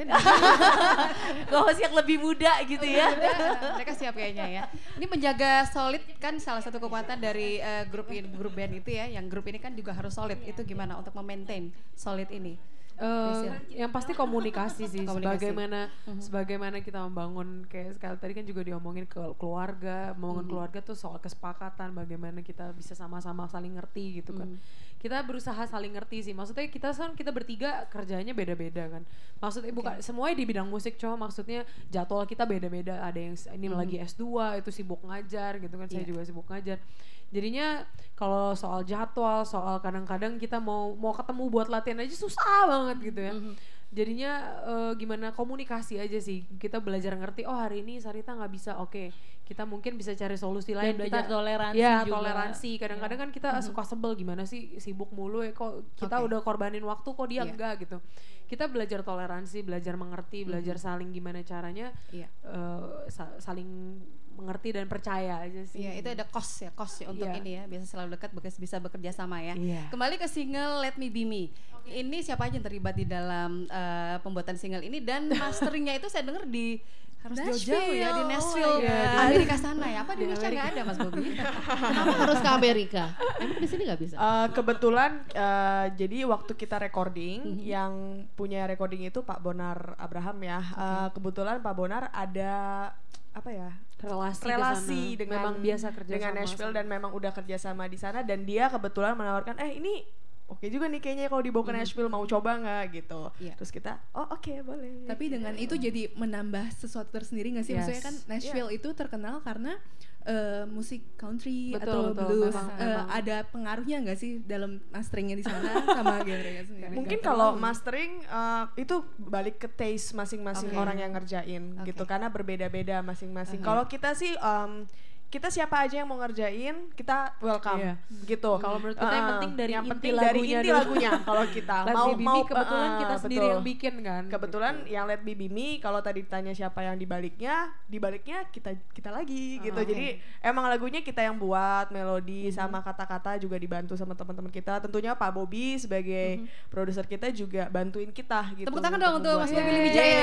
Co-host yang lebih muda gitu ya. Mereka siap kayaknya ya. Ini menjaga solid kan salah satu kekuatan dari uh, grup in, grup band itu ya. Yang grup ini kan juga harus solid. Itu gimana untuk memaintain solid ini? Uh, yang pasti komunikasi sih, komunikasi. sebagaimana uh-huh. sebagaimana kita membangun, kayak sekali tadi kan juga diomongin ke keluarga, membangun uh-huh. keluarga tuh soal kesepakatan, bagaimana kita bisa sama-sama saling ngerti gitu kan. Uh-huh. Kita berusaha saling ngerti sih, maksudnya kita kan kita bertiga kerjanya beda-beda kan, maksudnya okay. bukan semuanya di bidang musik, cuma maksudnya jadwal kita beda-beda. Ada yang ini uh-huh. lagi S dua itu sibuk ngajar gitu kan, yeah. saya juga sibuk ngajar. Jadinya kalau soal jadwal, soal kadang-kadang kita mau mau ketemu buat latihan aja susah banget gitu ya. Mm-hmm. Jadinya uh, gimana komunikasi aja sih. Kita belajar ngerti, oh hari ini Sarita nggak bisa, oke. Okay. Kita mungkin bisa cari solusi lain. Dan belajar kita, toleransi ya, juga. toleransi. Kadang-kadang kan kita mm-hmm. suka sebel, gimana sih sibuk mulu ya, kok kita okay. udah korbanin waktu, kok dia yeah. enggak gitu. Kita belajar toleransi, belajar mengerti, mm-hmm. belajar saling gimana caranya yeah. uh, sa- saling mengerti dan percaya aja sih. Iya, itu ada cost ya, cost ya untuk yeah. ini ya, biasa selalu dekat, bisa bekerja sama ya. Yeah. Kembali ke single Let Me Be Me. Okay. Ini siapa aja yang terlibat di dalam uh, pembuatan single ini, dan masteringnya itu saya dengar di harus jauh-jauh ya, di Nashville, oh, ya. Amerika sana ya. Apa di Indonesia nggak ada Mas Bobi? Kenapa harus ke Amerika? Emang di sini nggak bisa? Uh, kebetulan uh, jadi waktu kita recording, mm-hmm. yang punya recording itu Pak Bonar Abraham ya. Okay. Uh, kebetulan Pak Bonar ada apa ya? relasi, relasi dengan memang biasa kerja dengan sama Nashville sama. Dan memang udah kerja sama di sana, dan dia kebetulan menawarkan eh ini oke juga nih kayaknya kalau dibawa ke Nashville, mau coba nggak gitu. Yeah. Terus kita oh oke okay, boleh. Tapi dengan itu jadi menambah sesuatu tersendiri nggak sih? Yes. Maksudnya kan Nashville yeah. itu terkenal karena uh, musik country betul, atau betul. blues. Memang, uh, memang. Ada pengaruhnya nggak sih dalam masteringnya di sana sama genrenya sendiri? Mungkin kalau mastering uh, itu balik ke taste masing-masing okay. orang yang ngerjain okay. gitu, karena berbeda-beda masing-masing. Uh-huh. Kalau kita sih um, kita siapa aja yang mau ngerjain kita welcome yeah. gitu. Kalau menurut kita uh, yang penting dari yang inti penting lagunya, dari inti lagunya kalau kita mau mau kebetulan uh, kita betul. sendiri yang bikin kan. Kebetulan gitu. Yang Let Me Be Me, kalau tadi ditanya siapa yang dibaliknya, dibaliknya kita kita lagi uh, gitu. Okay. Jadi emang lagunya kita yang buat, melodi mm-hmm. sama kata-kata juga dibantu sama teman-teman kita. Tentunya Pak Bobi sebagai mm-hmm. produser kita juga bantuin kita gitu. Tepuk tangan dong untuk Mas Bobi Wijaya.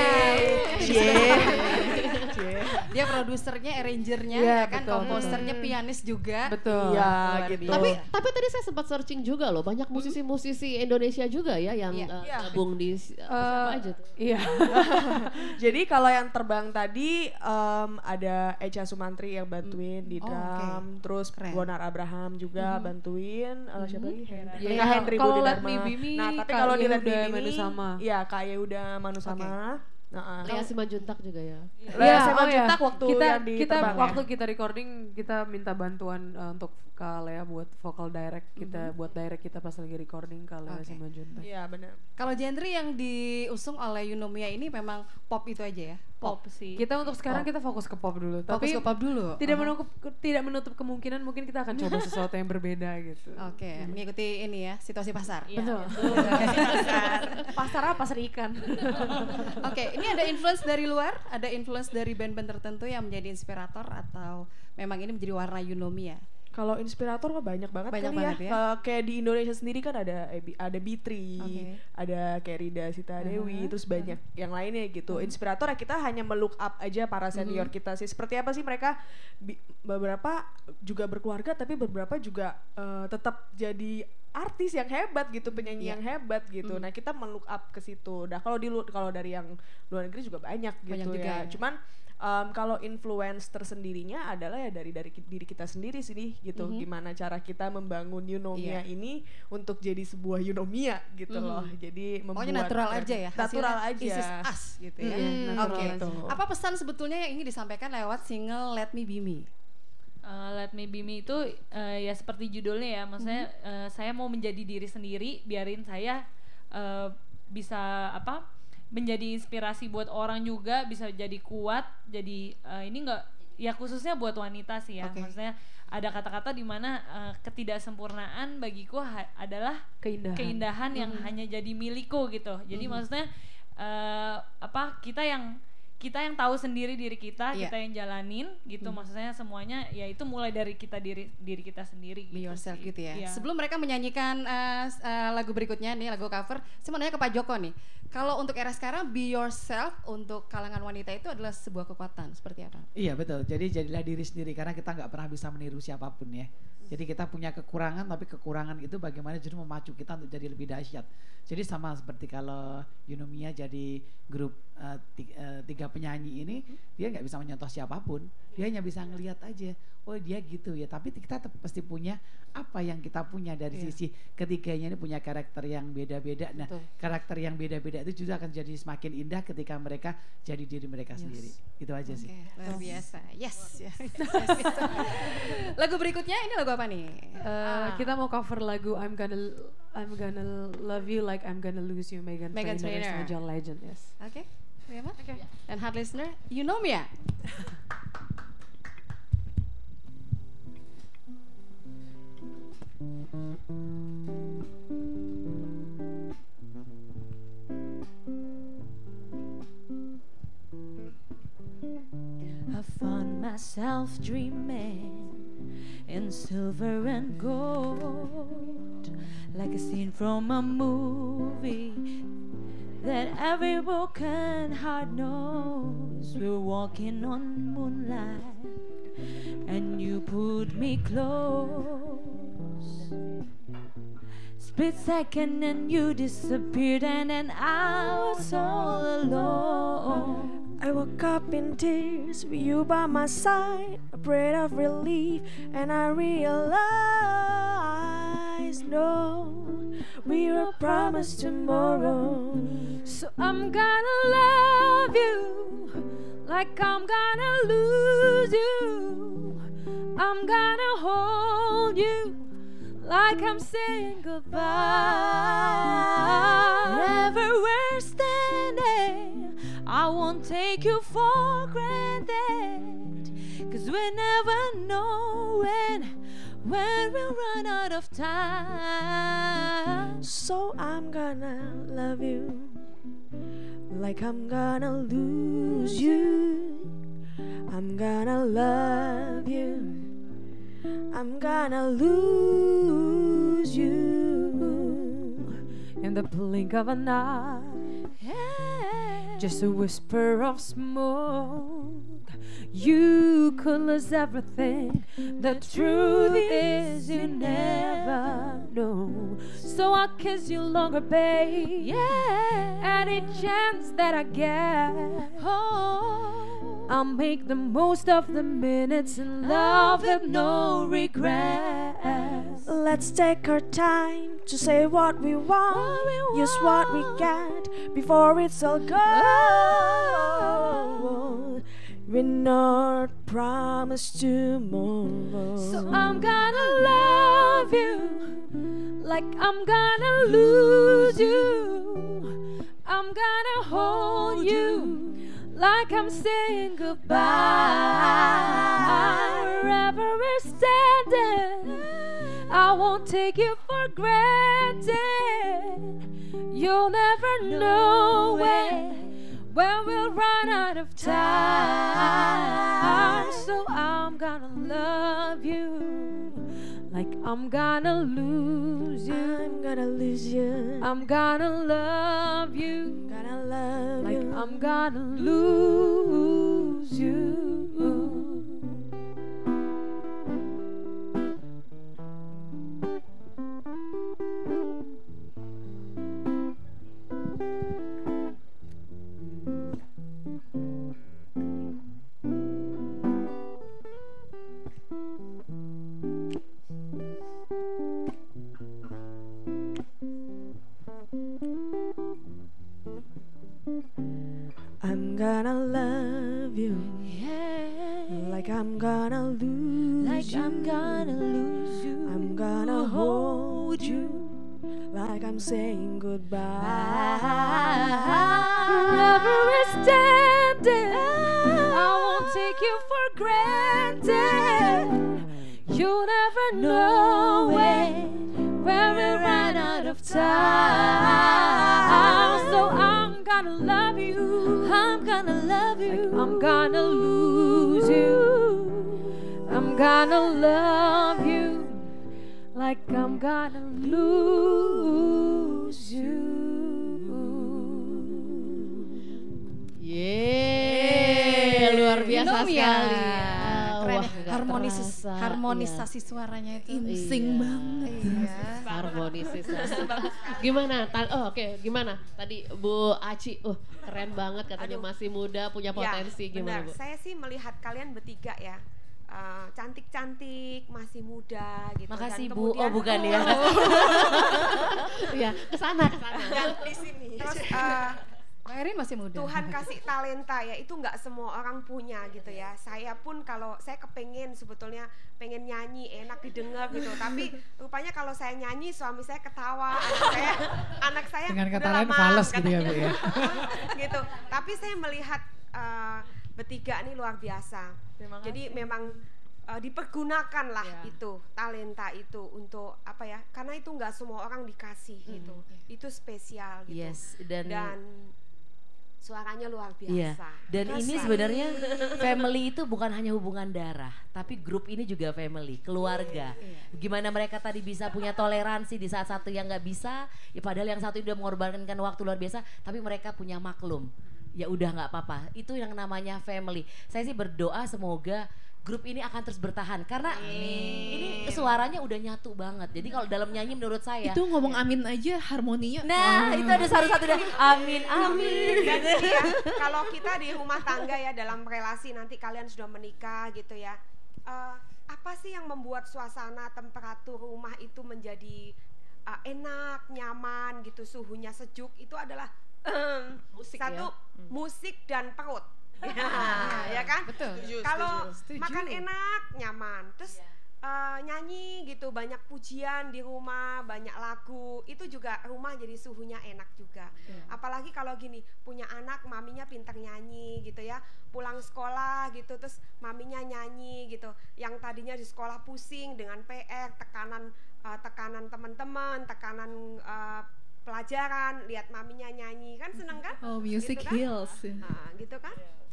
Dia produsernya, arrangernya, yeah, ya kan, betul, komposernya, betul. Pianis juga. Betul. Iya, gitu. Tapi tapi tadi saya sempat searching juga loh, banyak musisi-musisi Indonesia juga ya yang yeah. uh, yeah. gabung di uh, siapa aja tuh. Iya. Jadi kalau yang terbang tadi um, ada Echa Sumantri yang bantuin mm. di drum, oh, okay. terus Keren. Bonar Abraham juga mm-hmm. bantuin, uh, siapa lagi? Henry. Yeah. Yeah. Henry Kalau Budi Let Dharma. Me Be Me, nah, tapi kalau di Let Me Be Me, iya Kak Yehuda Manusama. Okay. Nah, Lea Simanjuntak juga ya. Lea ya, Simanjuntak oh ya. waktu kita, yang di kita terbang, waktu ya? kita recording kita minta bantuan uh, untuk Kak Lea buat vocal direct kita, mm-hmm. buat direct kita pas lagi recording Kak Lea okay. Simanjuntak. Iya benar. Kalau genre yang diusung oleh Eunomia ini memang pop itu aja ya? Pop, pop sih. Kita untuk sekarang pop. kita fokus ke pop dulu. Fokus tapi ke pop dulu. Tidak uh-huh. menutup tidak menutup kemungkinan mungkin kita akan coba sesuatu yang berbeda gitu. Oke, okay. hmm. mengikuti ini ya, situasi pasar. Ya, betul. pasar. Pasar apa? Pasar ikan. Oke, okay. Ini ada influence dari luar, ada influence dari band-band tertentu yang menjadi inspirator atau memang ini menjadi warna Eunomia? Kalau inspirator mah banyak banget Banyak kali banget ya. ya. Eh, kayak di Indonesia sendiri kan ada eh, Bi- ada Bitri, Oke. ada kayak Rida Sita Dewi, Uh-huh. terus banyak yang lainnya gitu. Inspirator ya kita hanya melook up aja para senior kita sih. Seperti apa sih mereka bi- beberapa juga berkeluarga tapi beberapa juga eh, tetap jadi artis yang hebat gitu, penyanyi Iya. yang hebat gitu. Mm. Nah, kita melook up ke situ. Nah, kalau di lu- kalau dari yang luar negeri juga banyak gitu Banyak juga ya. ya. Cuman Um, kalau influence tersendirinya adalah ya dari dari ki- diri kita sendiri sih gitu. Mhm. Gimana cara kita membangun Eunomia Iya. ini untuk jadi sebuah Eunomia gitu Mhm. loh. Jadi membuat Pokoknya natural aja ya. Natural hasilnya aja. This is us gitu ya. Mm, Oke. natural aja. Apa pesan sebetulnya yang ingin disampaikan lewat single Let Me Be Me? Uh, Let Me Be Me itu uh, ya seperti judulnya ya, maksudnya uh, saya mau menjadi diri sendiri, biarin saya uh, bisa apa menjadi inspirasi buat orang juga, bisa jadi kuat, jadi uh, ini enggak ya khususnya buat wanita sih ya, Oke. maksudnya ada kata-kata di mana uh, ketidaksempurnaan bagiku ha- adalah Keindahan. keindahan yang Mhm. hanya jadi milikku gitu, jadi Mhm. maksudnya uh, apa kita yang kita yang tahu sendiri diri kita, Iya. kita yang jalanin gitu, Hmm. maksudnya semuanya ya itu mulai dari kita diri diri kita sendiri Be gitu yourself sih. gitu ya. Iya. Sebelum mereka menyanyikan uh, s- uh, lagu berikutnya nih, lagu cover, saya mau nanya ke Pak Joko nih. Kalau untuk era sekarang, be yourself untuk kalangan wanita itu adalah sebuah kekuatan seperti apa? Iya betul. Jadi jadilah diri sendiri karena kita nggak pernah bisa meniru siapapun ya. Jadi kita punya kekurangan, tapi kekurangan itu bagaimana justru memacu kita untuk jadi lebih dahsyat. Jadi sama seperti kalau Eunomia jadi grup uh, ti- uh, tiga penyanyi ini, dia nggak bisa menyentuh siapapun. Dia hanya bisa ngelihat aja. Oh dia gitu ya. Tapi kita tetap pasti punya apa yang kita punya dari Iya. sisi ketiganya ini punya karakter yang beda-beda. Nah Betul. karakter yang beda-beda itu juga akan jadi semakin indah ketika mereka jadi diri mereka Yes. sendiri. Itu aja sih. Oke, luar biasa. Yes. yes, yes, yes. Lagu berikutnya ini lagu apa nih? Uh, kita mau cover lagu I'm gonna I'm gonna love you like I'm gonna lose you, Meghan Meghan Trainor sama Trainor. John Legend. Yes. Oke, Rima? Dan hard listener, Eunomia. I found myself dreaming in silver and gold, like a scene from a movie that every broken heart knows. We're walking on moonlight, and you put me close. Split second and you disappeared, and then I was all alone. I woke up in tears with you by my side, a breath of relief, and I realized no, we were promised tomorrow. So I'm gonna love you like I'm gonna lose you. I'm gonna hold you like I'm saying goodbye. Wherever we're standing, I won't take you for granted, 'cause we never know when, when we'll run out of time. So I'm gonna love you like I'm gonna lose you. I'm gonna love you. I'm gonna lose you. In the blink of an eye, just a whisper of smoke, you could lose everything. The truth is you never know. So I'll kiss you longer, babe. Yeah. Any chance that I get, oh, I'll make the most of the minutes in love with no regrets. Let's take our time to say what we want, What we use what we want. get before it's all gone. We're not promised tomorrow. So I'm gonna love you like I'm gonna lose you. I'm gonna hold you like I'm saying goodbye. Wherever we're standing, I won't take you for granted. You'll never know when, when we'll run out of time. So I'm gonna love you like I'm gonna lose you. I'm gonna lose you. I'm gonna love you. Gonna love Like you. I'm gonna lose you. I'm gonna love you. Like I'm gonna lose Like you. I'm gonna lose you. I'm gonna hold you. Like I'm saying goodbye. Never is standing. I won't take you for granted. You never know it when we run out of time. So I'm gonna love you. I'm gonna love you. Like I'm gonna lose you. I'm gonna love you. Like I'm gonna lose you. Yeay, luar biasa Minum ya. sekali. Keren. Wah, nggak Harmonis, terasa. harmonisasi suaranya itu. Insing Iya. banget. Iya. Harmonisasi. Gimana? Ta- oh, Oke, gimana? Tadi Bu Aci, uh keren banget katanya Aduh. masih muda, punya potensi. Ya, Gimana benar. Bu? Saya sih melihat kalian bertiga ya. eh, cantik-cantik, masih muda gitu. Makasih Dan Bu. kemudian- Oh bukan ya. Iya, kesana, kesana. Dan di sini. Terus eh, Mbak Erin masih muda. Tuhan kasih talenta ya, itu nggak semua orang punya gitu ya. Saya pun kalau saya kepengen sebetulnya pengen nyanyi enak didengar gitu, tapi rupanya kalau saya nyanyi suami saya ketawa, anak saya anak saya Dengan kata "Udah lain lah, Mam," fales gitu ya Bu ya. gitu. Tapi saya melihat eh, bertiga ini luar biasa. Terima Jadi kasih. memang uh, dipergunakanlah Ya. itu talenta itu untuk apa ya? Karena itu nggak semua orang dikasih gitu. Itu spesial gitu. Yes, dan, Dan suaranya luar iya. biasa. Dan ini Kasih. sebenarnya family itu bukan hanya hubungan darah, tapi grup ini juga family, keluarga. Gimana mereka tadi bisa punya toleransi di saat satu yang nggak bisa, ya padahal yang satu udah mengorbankan waktu luar biasa, tapi mereka punya maklum. Ya udah nggak apa-apa. Itu yang namanya family. Saya sih berdoa semoga grup ini akan terus bertahan karena ini suaranya udah nyatu banget. Jadi kalau dalam nyanyi menurut saya Itu ngomong amin aja harmoninya. nah, wah. itu ada satu-satu dah. Amin, amin. Dan ini ya, kalau kita di rumah tangga ya dalam relasi nanti kalian sudah menikah gitu ya. eh, apa sih yang membuat suasana temperatur rumah itu menjadi eh, enak, nyaman gitu, suhunya sejuk itu adalah Musik satu ya. musik dan perut. Ya, ya kan? Betul. Kalau Setuju. makan enak, nyaman. Terus eh, nyanyi gitu, banyak pujian di rumah, banyak lagu, itu juga rumah jadi suhunya enak juga. Apalagi kalau gini, punya anak, maminya pintar nyanyi gitu ya. Pulang sekolah gitu, terus maminya nyanyi gitu. Yang tadinya di sekolah pusing dengan P R, tekanan eh, tekanan teman-teman, tekanan eh, pelajaran, lihat maminya nyanyi kan seneng kan? Oh, music Gitu kan? heals. Nah, gitu kan?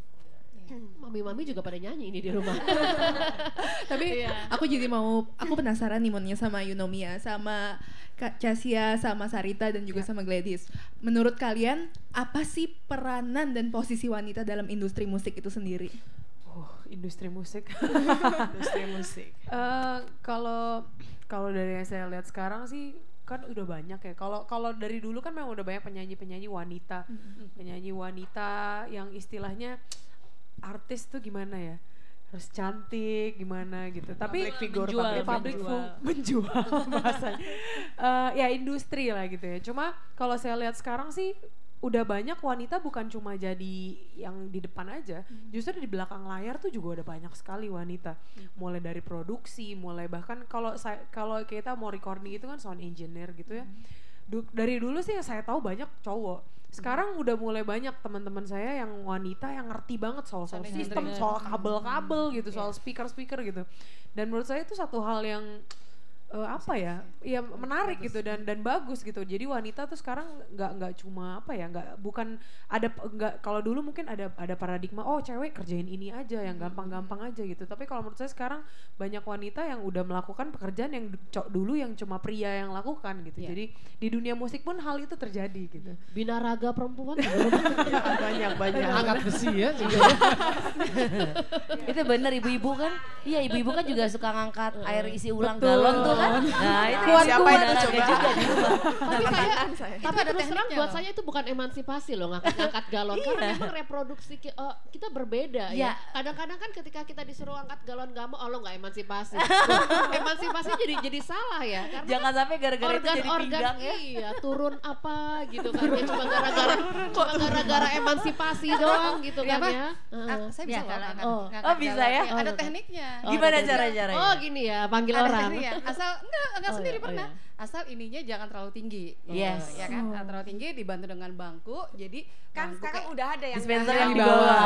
Mami-mami juga pada nyanyi ini di rumah. Tapi Iya. aku jadi mau, aku penasaran nih maunya sama Yunomia, sama Kak Casia, sama Sarita dan juga sama Gladys. Menurut kalian apa sih peranan dan posisi wanita dalam industri musik itu sendiri? Oh, industri musik. Industri musik. Eh, kalau kalau dari yang saya lihat sekarang sih kan udah banyak ya. Kalau kalau dari dulu kan memang udah banyak penyanyi-penyanyi wanita, penyanyi wanita yang istilahnya artis tuh gimana ya, harus cantik gimana gitu. Tapi Public figure, menjual, public public figure. fu- menjual bahasanya. Eh, ya industri lah gitu ya. Cuma kalau saya lihat sekarang sih udah banyak wanita bukan cuma jadi yang di depan aja, justru di belakang layar tuh juga udah banyak sekali wanita. Mulai dari produksi, mulai bahkan kalau saya kalau kita mau recording itu kan sound engineer gitu ya. Du- dari dulu sih yang saya tahu banyak cowok. Sekarang udah mulai banyak teman-teman saya yang wanita yang ngerti banget soal soal Sound sistem, engineer. soal kabel-kabel gitu, soal speaker-speaker gitu. Dan menurut saya itu satu hal yang uh, apa ya, ya menarik gitu dan dan bagus gitu. Jadi wanita tuh sekarang nggak nggak cuma apa ya, nggak bukan ada nggak kalau dulu mungkin ada ada paradigma oh cewek kerjain ini aja yang gampang-gampang aja gitu. Tapi kalau menurut saya sekarang banyak wanita yang udah melakukan pekerjaan yang du- dulu yang cuma pria yang lakukan gitu. Yeah. Jadi di dunia musik pun hal itu terjadi gitu. Binaraga perempuan banyak banyak Angkat besi ya juga. Itu bener ibu-ibu kan, iya ibu-ibu kan juga suka ngangkat air isi ulang Betul. galon tuh kan. Nah itu Kuat- siapa kuat itu tuh coba coba? juga di rumah. tapi saya, saya. tapi ada terus terang tekniknya buat loh. saya itu bukan emansipasi loh ngangkat-ngangkat galon karena memang reproduksi ki- eh, kita berbeda Iya. ya. Kadang-kadang kan ketika kita disuruh angkat galon nggak mau, oh lo nggak emansipasi. Emansipasi jadi jadi salah ya karena Jangan sampai gara-gara itu jadi organ-organ pinggang ya. iya turun apa gitu kan ya cuma gara-gara cuma gara-gara emansipasi doang gitu Iya, kan Pak. ya. Ah, saya bisa Ya, loh kalau- ngangkat- oh. ngangkat Oh, bisa galon. ya? Ada Oh, tekniknya. Oh, Gimana ada cara-caranya? Oh gini ya panggil Ada orang. tekniknya. Asal enggak enggak Oh, sendiri iya, oh, pernah. iya. Asal ininya jangan terlalu tinggi. Yes. Oh, ya kan? Jangan terlalu tinggi dibantu dengan bangku. Jadi Kan bangku sekarang kayak- udah ada yang Dispenser nahan. yang di bawah.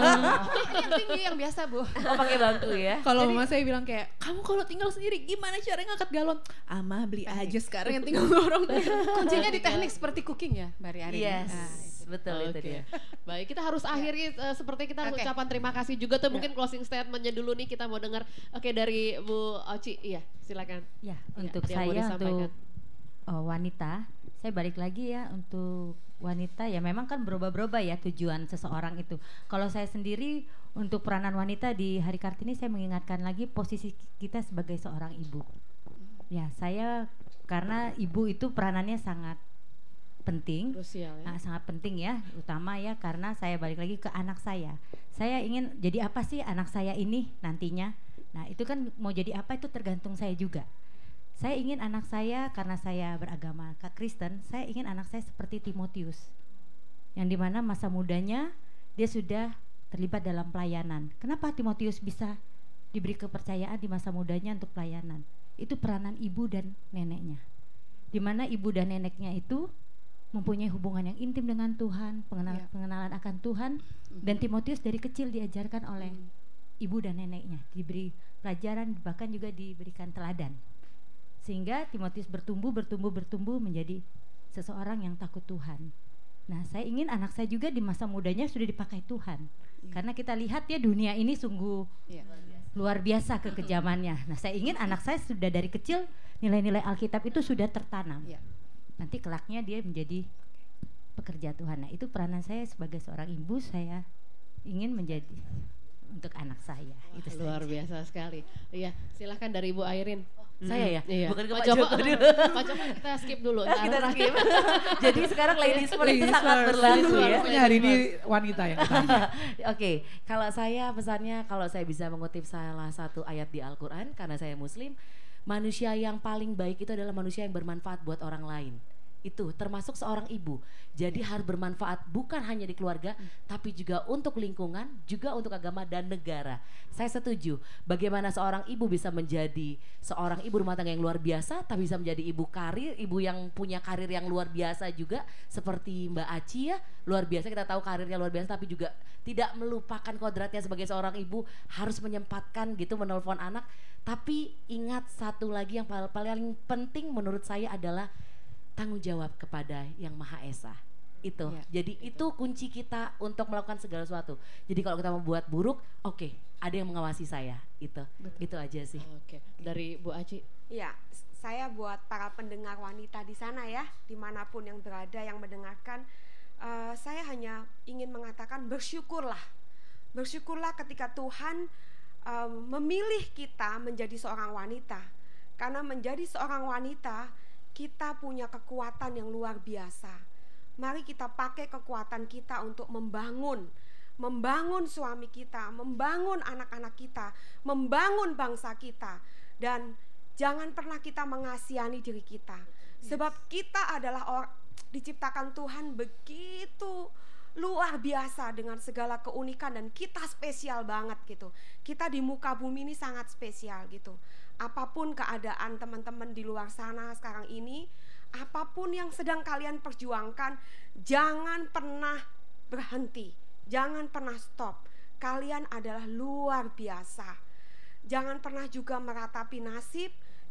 Ini yang tinggi yang biasa, Bu. Oh pakai bangku ya. Kalau mama saya bilang kayak, kamu kalau tinggal sendiri gimana caranya ngangkat galon? Ama beli aja sekarang yang tinggal dorong. Kuncinya di teknik seperti cooking ya, Mbak Riari. Yes, Nah, itu. betul itu Oke. dia. Baik, kita harus akhiri eh, seperti kita Oke. ucapan terima kasih juga tuh mungkin closing statementnya dulu nih kita mau dengar. Oke dari Bu Oci, iya silakan. Ya, Iya, untuk ada yang mau saya disampaikan. untuk oh, wanita, saya balik lagi ya untuk wanita ya memang kan berubah-berubah ya tujuan seseorang itu. Kalau saya sendiri untuk peranan wanita di Hari Kartini saya mengingatkan lagi posisi kita sebagai seorang ibu. Ya, saya karena ibu itu peranannya sangat penting. Krusial ya. Nah, sangat penting ya, utama ya karena saya balik lagi ke anak saya. Saya ingin jadi apa sih anak saya ini nantinya? Nah, itu kan mau jadi apa itu tergantung saya juga. Saya ingin anak saya karena saya beragama Kristen, saya ingin anak saya seperti Timotius. Yang dimana masa mudanya dia sudah terlibat dalam pelayanan. Kenapa Timotius bisa diberi kepercayaan di masa mudanya untuk pelayanan? Itu peranan ibu dan neneknya. Dimana ibu dan neneknya itu mempunyai hubungan yang intim dengan Tuhan, pengenalan, Ya. pengenalan akan Tuhan, dan Timotius dari kecil diajarkan oleh ibu dan neneknya, diberi pelajaran bahkan juga diberikan teladan, sehingga Timotius bertumbuh bertumbuh bertumbuh menjadi seseorang yang takut Tuhan. Nah, saya ingin anak saya juga di masa mudanya sudah dipakai Tuhan, karena kita lihat ya dunia ini sungguh Iya. luar biasa kekejamannya. Nah, saya ingin anak saya sudah dari kecil nilai-nilai Alkitab itu sudah tertanam. Iya. Nanti kelaknya dia menjadi pekerja Tuhan. Nah, itu peranan saya sebagai seorang ibu, saya ingin menjadi untuk anak saya. Itu Luar saja. biasa sekali. Iya, silahkan dari Ibu Airin. Saya ya? Iya. Bukan ke Pak Pak Joko Joko dulu. Pak Joko kita skip dulu. ntar. Kita skip. Jadi sekarang ladies first itu Ladies sangat first. berlaku ya. Pokoknya hari ini wanita yang ditanya. Oke, kalau saya pesannya kalau saya bisa mengutip salah satu ayat di Al-Qur'an karena saya muslim, manusia yang paling baik itu adalah manusia yang bermanfaat buat orang lain. Itu termasuk seorang ibu. Jadi harus bermanfaat bukan hanya di keluarga, tapi juga untuk lingkungan, juga untuk agama dan negara. Saya setuju. Bagaimana seorang ibu bisa menjadi seorang ibu rumah tangga yang luar biasa, tapi bisa menjadi ibu karir, ibu yang punya karir yang luar biasa juga, seperti Mbak Aci ya, luar biasa. Kita tahu karirnya luar biasa, tapi juga tidak melupakan kodratnya sebagai seorang ibu, harus menyempatkan gitu menelpon anak. Tapi ingat satu lagi yang paling, paling penting menurut saya adalah tanggung jawab kepada Yang Maha Esa. Itu. Ya, Jadi itu kunci kita untuk melakukan segala sesuatu. Jadi kalau kita membuat buruk, oke, okay, ada yang mengawasi saya. Itu. Itu aja sih. Oke, dari Bu Aci. Ya, s- saya buat para pendengar wanita di sana ya, dimanapun yang berada yang mendengarkan, eh, saya hanya ingin mengatakan bersyukurlah, bersyukurlah ketika Tuhan eh, memilih kita menjadi seorang wanita, karena menjadi seorang wanita kita punya kekuatan yang luar biasa. Mari kita pakai kekuatan kita untuk membangun, membangun suami kita, membangun anak-anak kita, membangun bangsa kita, dan jangan pernah kita mengasihani diri kita, sebab kita adalah orang diciptakan Tuhan begitu luar biasa dengan segala keunikan dan kita spesial banget gitu. Kita di muka bumi ini sangat spesial gitu. Apapun keadaan teman-teman di luar sana sekarang ini, apapun yang sedang kalian perjuangkan, jangan pernah berhenti, jangan pernah stop. Kalian adalah luar biasa. Jangan pernah juga meratapi nasib,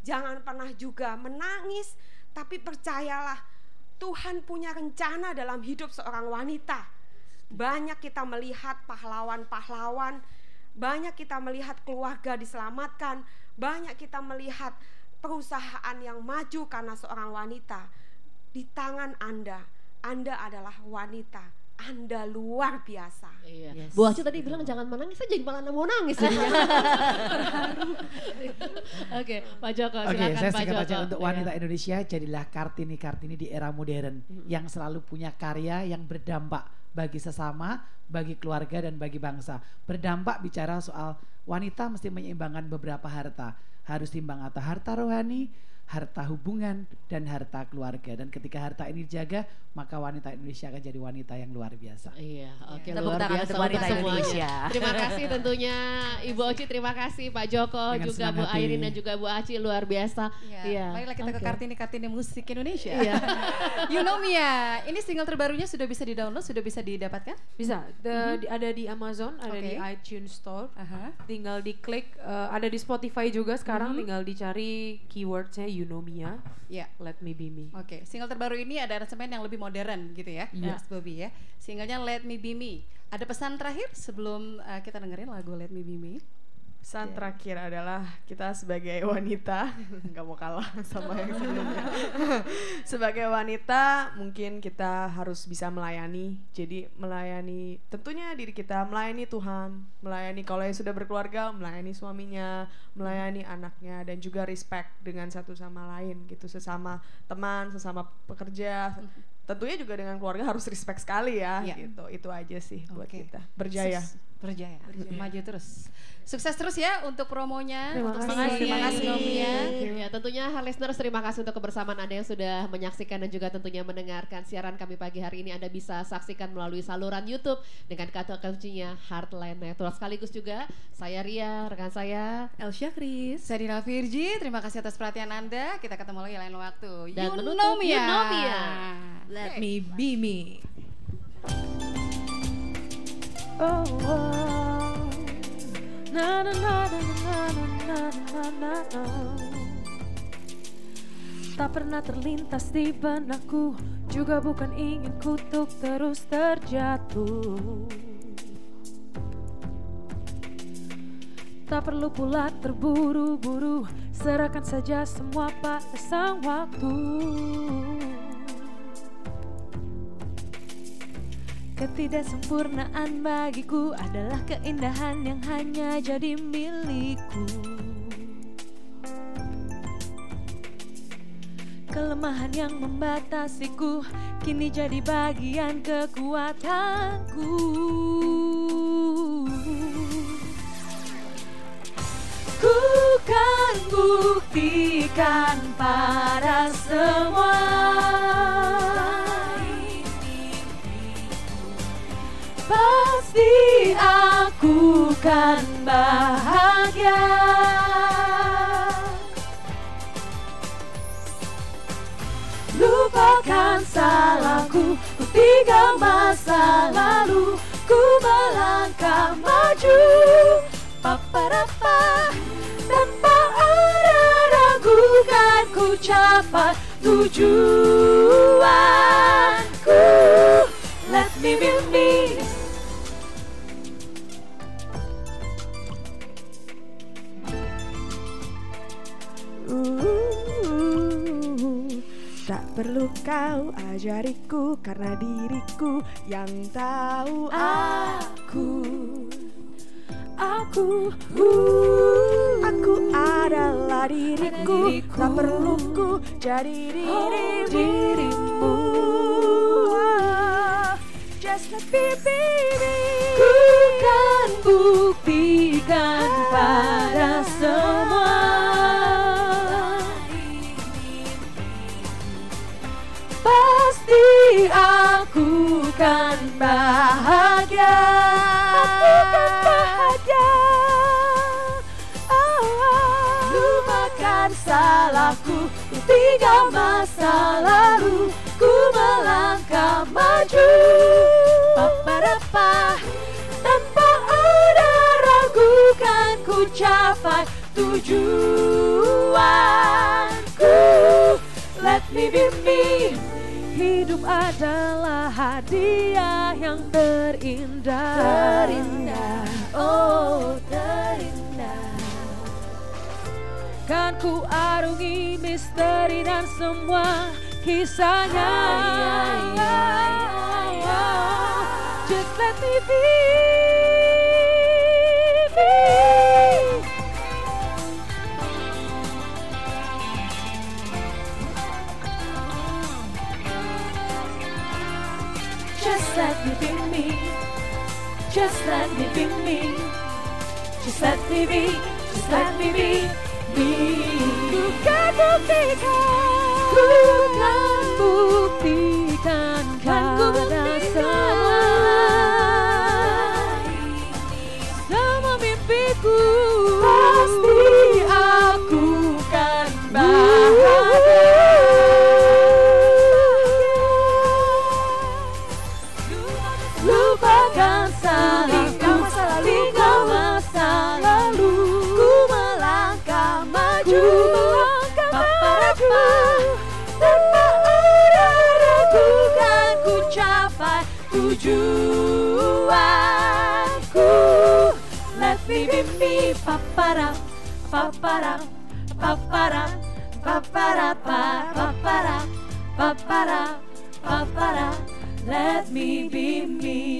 Jangan pernah juga menangis, tapi percayalah Tuhan punya rencana dalam hidup seorang wanita. Banyak kita melihat pahlawan-pahlawan, banyak kita melihat keluarga diselamatkan, banyak kita melihat perusahaan yang maju karena seorang wanita. Di tangan Anda, Anda adalah wanita. Anda luar biasa. Iya. Yes. Bu Aci tadi bilang jangan menangis, saya jadi malah mau nangis. Oke, Pak Joko, Oke, silakan saya Pak singkat Joko. aja untuk wanita Iya. Indonesia, jadilah Kartini-Kartini di era modern yang selalu punya karya yang berdampak bagi sesama, bagi keluarga dan bagi bangsa. Berdampak bicara soal wanita mesti menyeimbangkan beberapa harta. Harus timbang atau harta rohani, harta hubungan, dan harta keluarga. Dan ketika harta ini dijaga, maka wanita Indonesia akan jadi wanita yang luar biasa. Iya, oke, Tepuk luar tangan biasa untuk wanita semuanya. Indonesia. Terima kasih tentunya Ibu Oci, terima kasih Pak Joko, Dengan juga senang Bu hati. Airin dan juga Bu Aci, luar biasa. Iya. Marilah kita ke oke. Kartini-Kartini musik Indonesia. Iya. You Know Mia, ini single terbarunya sudah bisa di-download, sudah bisa didapatkan? Bisa, The- Mhm. di- ada di Amazon, ada Oke. di iTunes Store. Aha. Tinggal diklik, eh, ada di Spotify juga sekarang. Mhm. Tinggal dicari keywordnya You Know Mia, Ya. Let Me Be Me. Oke, single terbaru ini ada aransemen yang lebih modern gitu ya, Iya. Mas Bobby ya. Singlenya Let Me Be Me. Ada pesan terakhir sebelum uh, kita dengerin lagu Let Me Be Me? Pesan terakhir adalah kita sebagai wanita nggak mau kalah sama yang sebelumnya. Sebagai wanita mungkin kita harus bisa melayani. Jadi melayani tentunya diri kita, melayani Tuhan, melayani kalau yang sudah berkeluarga, melayani suaminya, melayani anaknya, dan juga respect dengan satu sama lain gitu, sesama teman, sesama pekerja. Tentunya juga dengan keluarga harus respect sekali ya, Iya. gitu. Itu aja sih buat Oke. kita. Berjaya. Sus- berjaya. Maju terus. Sukses terus ya untuk promonya. Terima untuk kasih. singlenya, Terima You Know Mia. Ya, tentunya listeners terima kasih untuk kebersamaan Anda yang sudah menyaksikan dan juga tentunya mendengarkan siaran kami pagi hari ini. Anda bisa saksikan melalui saluran YouTube dengan kata kuncinya Heartline Network. Sekaligus juga saya Ria, rekan saya Elsia Kris. Saya Dina Virgi, terima kasih atas perhatian Anda. Kita ketemu lagi lain waktu. Dan You menutup Know You Mia. Know Mia. Let me be me. Oh, oh. Na na na na na na na na na. Tak pernah terlintas di benakku, juga bukan ingin kutuk terus terjatuh. Tak perlu pula terburu-buru, serahkan saja semua pada sang waktu. Ketidaksempurnaan bagiku adalah keindahan yang hanya jadi milikku. Kelemahan yang membatasiku kini jadi bagian kekuatanku. Ku kan buktikan pada semua, pasti aku kan bahagia. Lupakan salahku, ku tinggal masa lalu, ku melangkah maju, paparapa, tanpa ada ragukan ku capai tujuanku. Let me be me. Uh, tak perlu kau ajariku karena diriku yang tahu aku. Aku, uh, aku adalah diriku, diriku. tak perlu ku jadi dirimu. dirimu. Ah, just let me be me. Ku kan buktikan pada semua, pasti aku kan bahagia. Aku kan bahagia. Oh, oh. Lupakan salahku, ku tinggal masa lalu, ku melangkah maju, paparapa, tanpa ada ragukan ku capai tujuan. be me. Hidup adalah hadiah yang terindah. Terindah, oh terindah. Kan ku arungi misteri dan semua kisahnya. Just let me be, be. Just let me be me. Just let me be me. Just let me be. Just let me be me. Ku kan buktikan, ku kan buktikan pada semua semua mimpiku. Pasti aku kan bahagia. Lupakan salahku, tinggal masa lalu. Ku melangkah maju, melangkah maju. Tanpa ada ragu kan ku capai tujuanku. Let me be me, papara, papara, papara, papara, papara, papara, papara. Let me be me.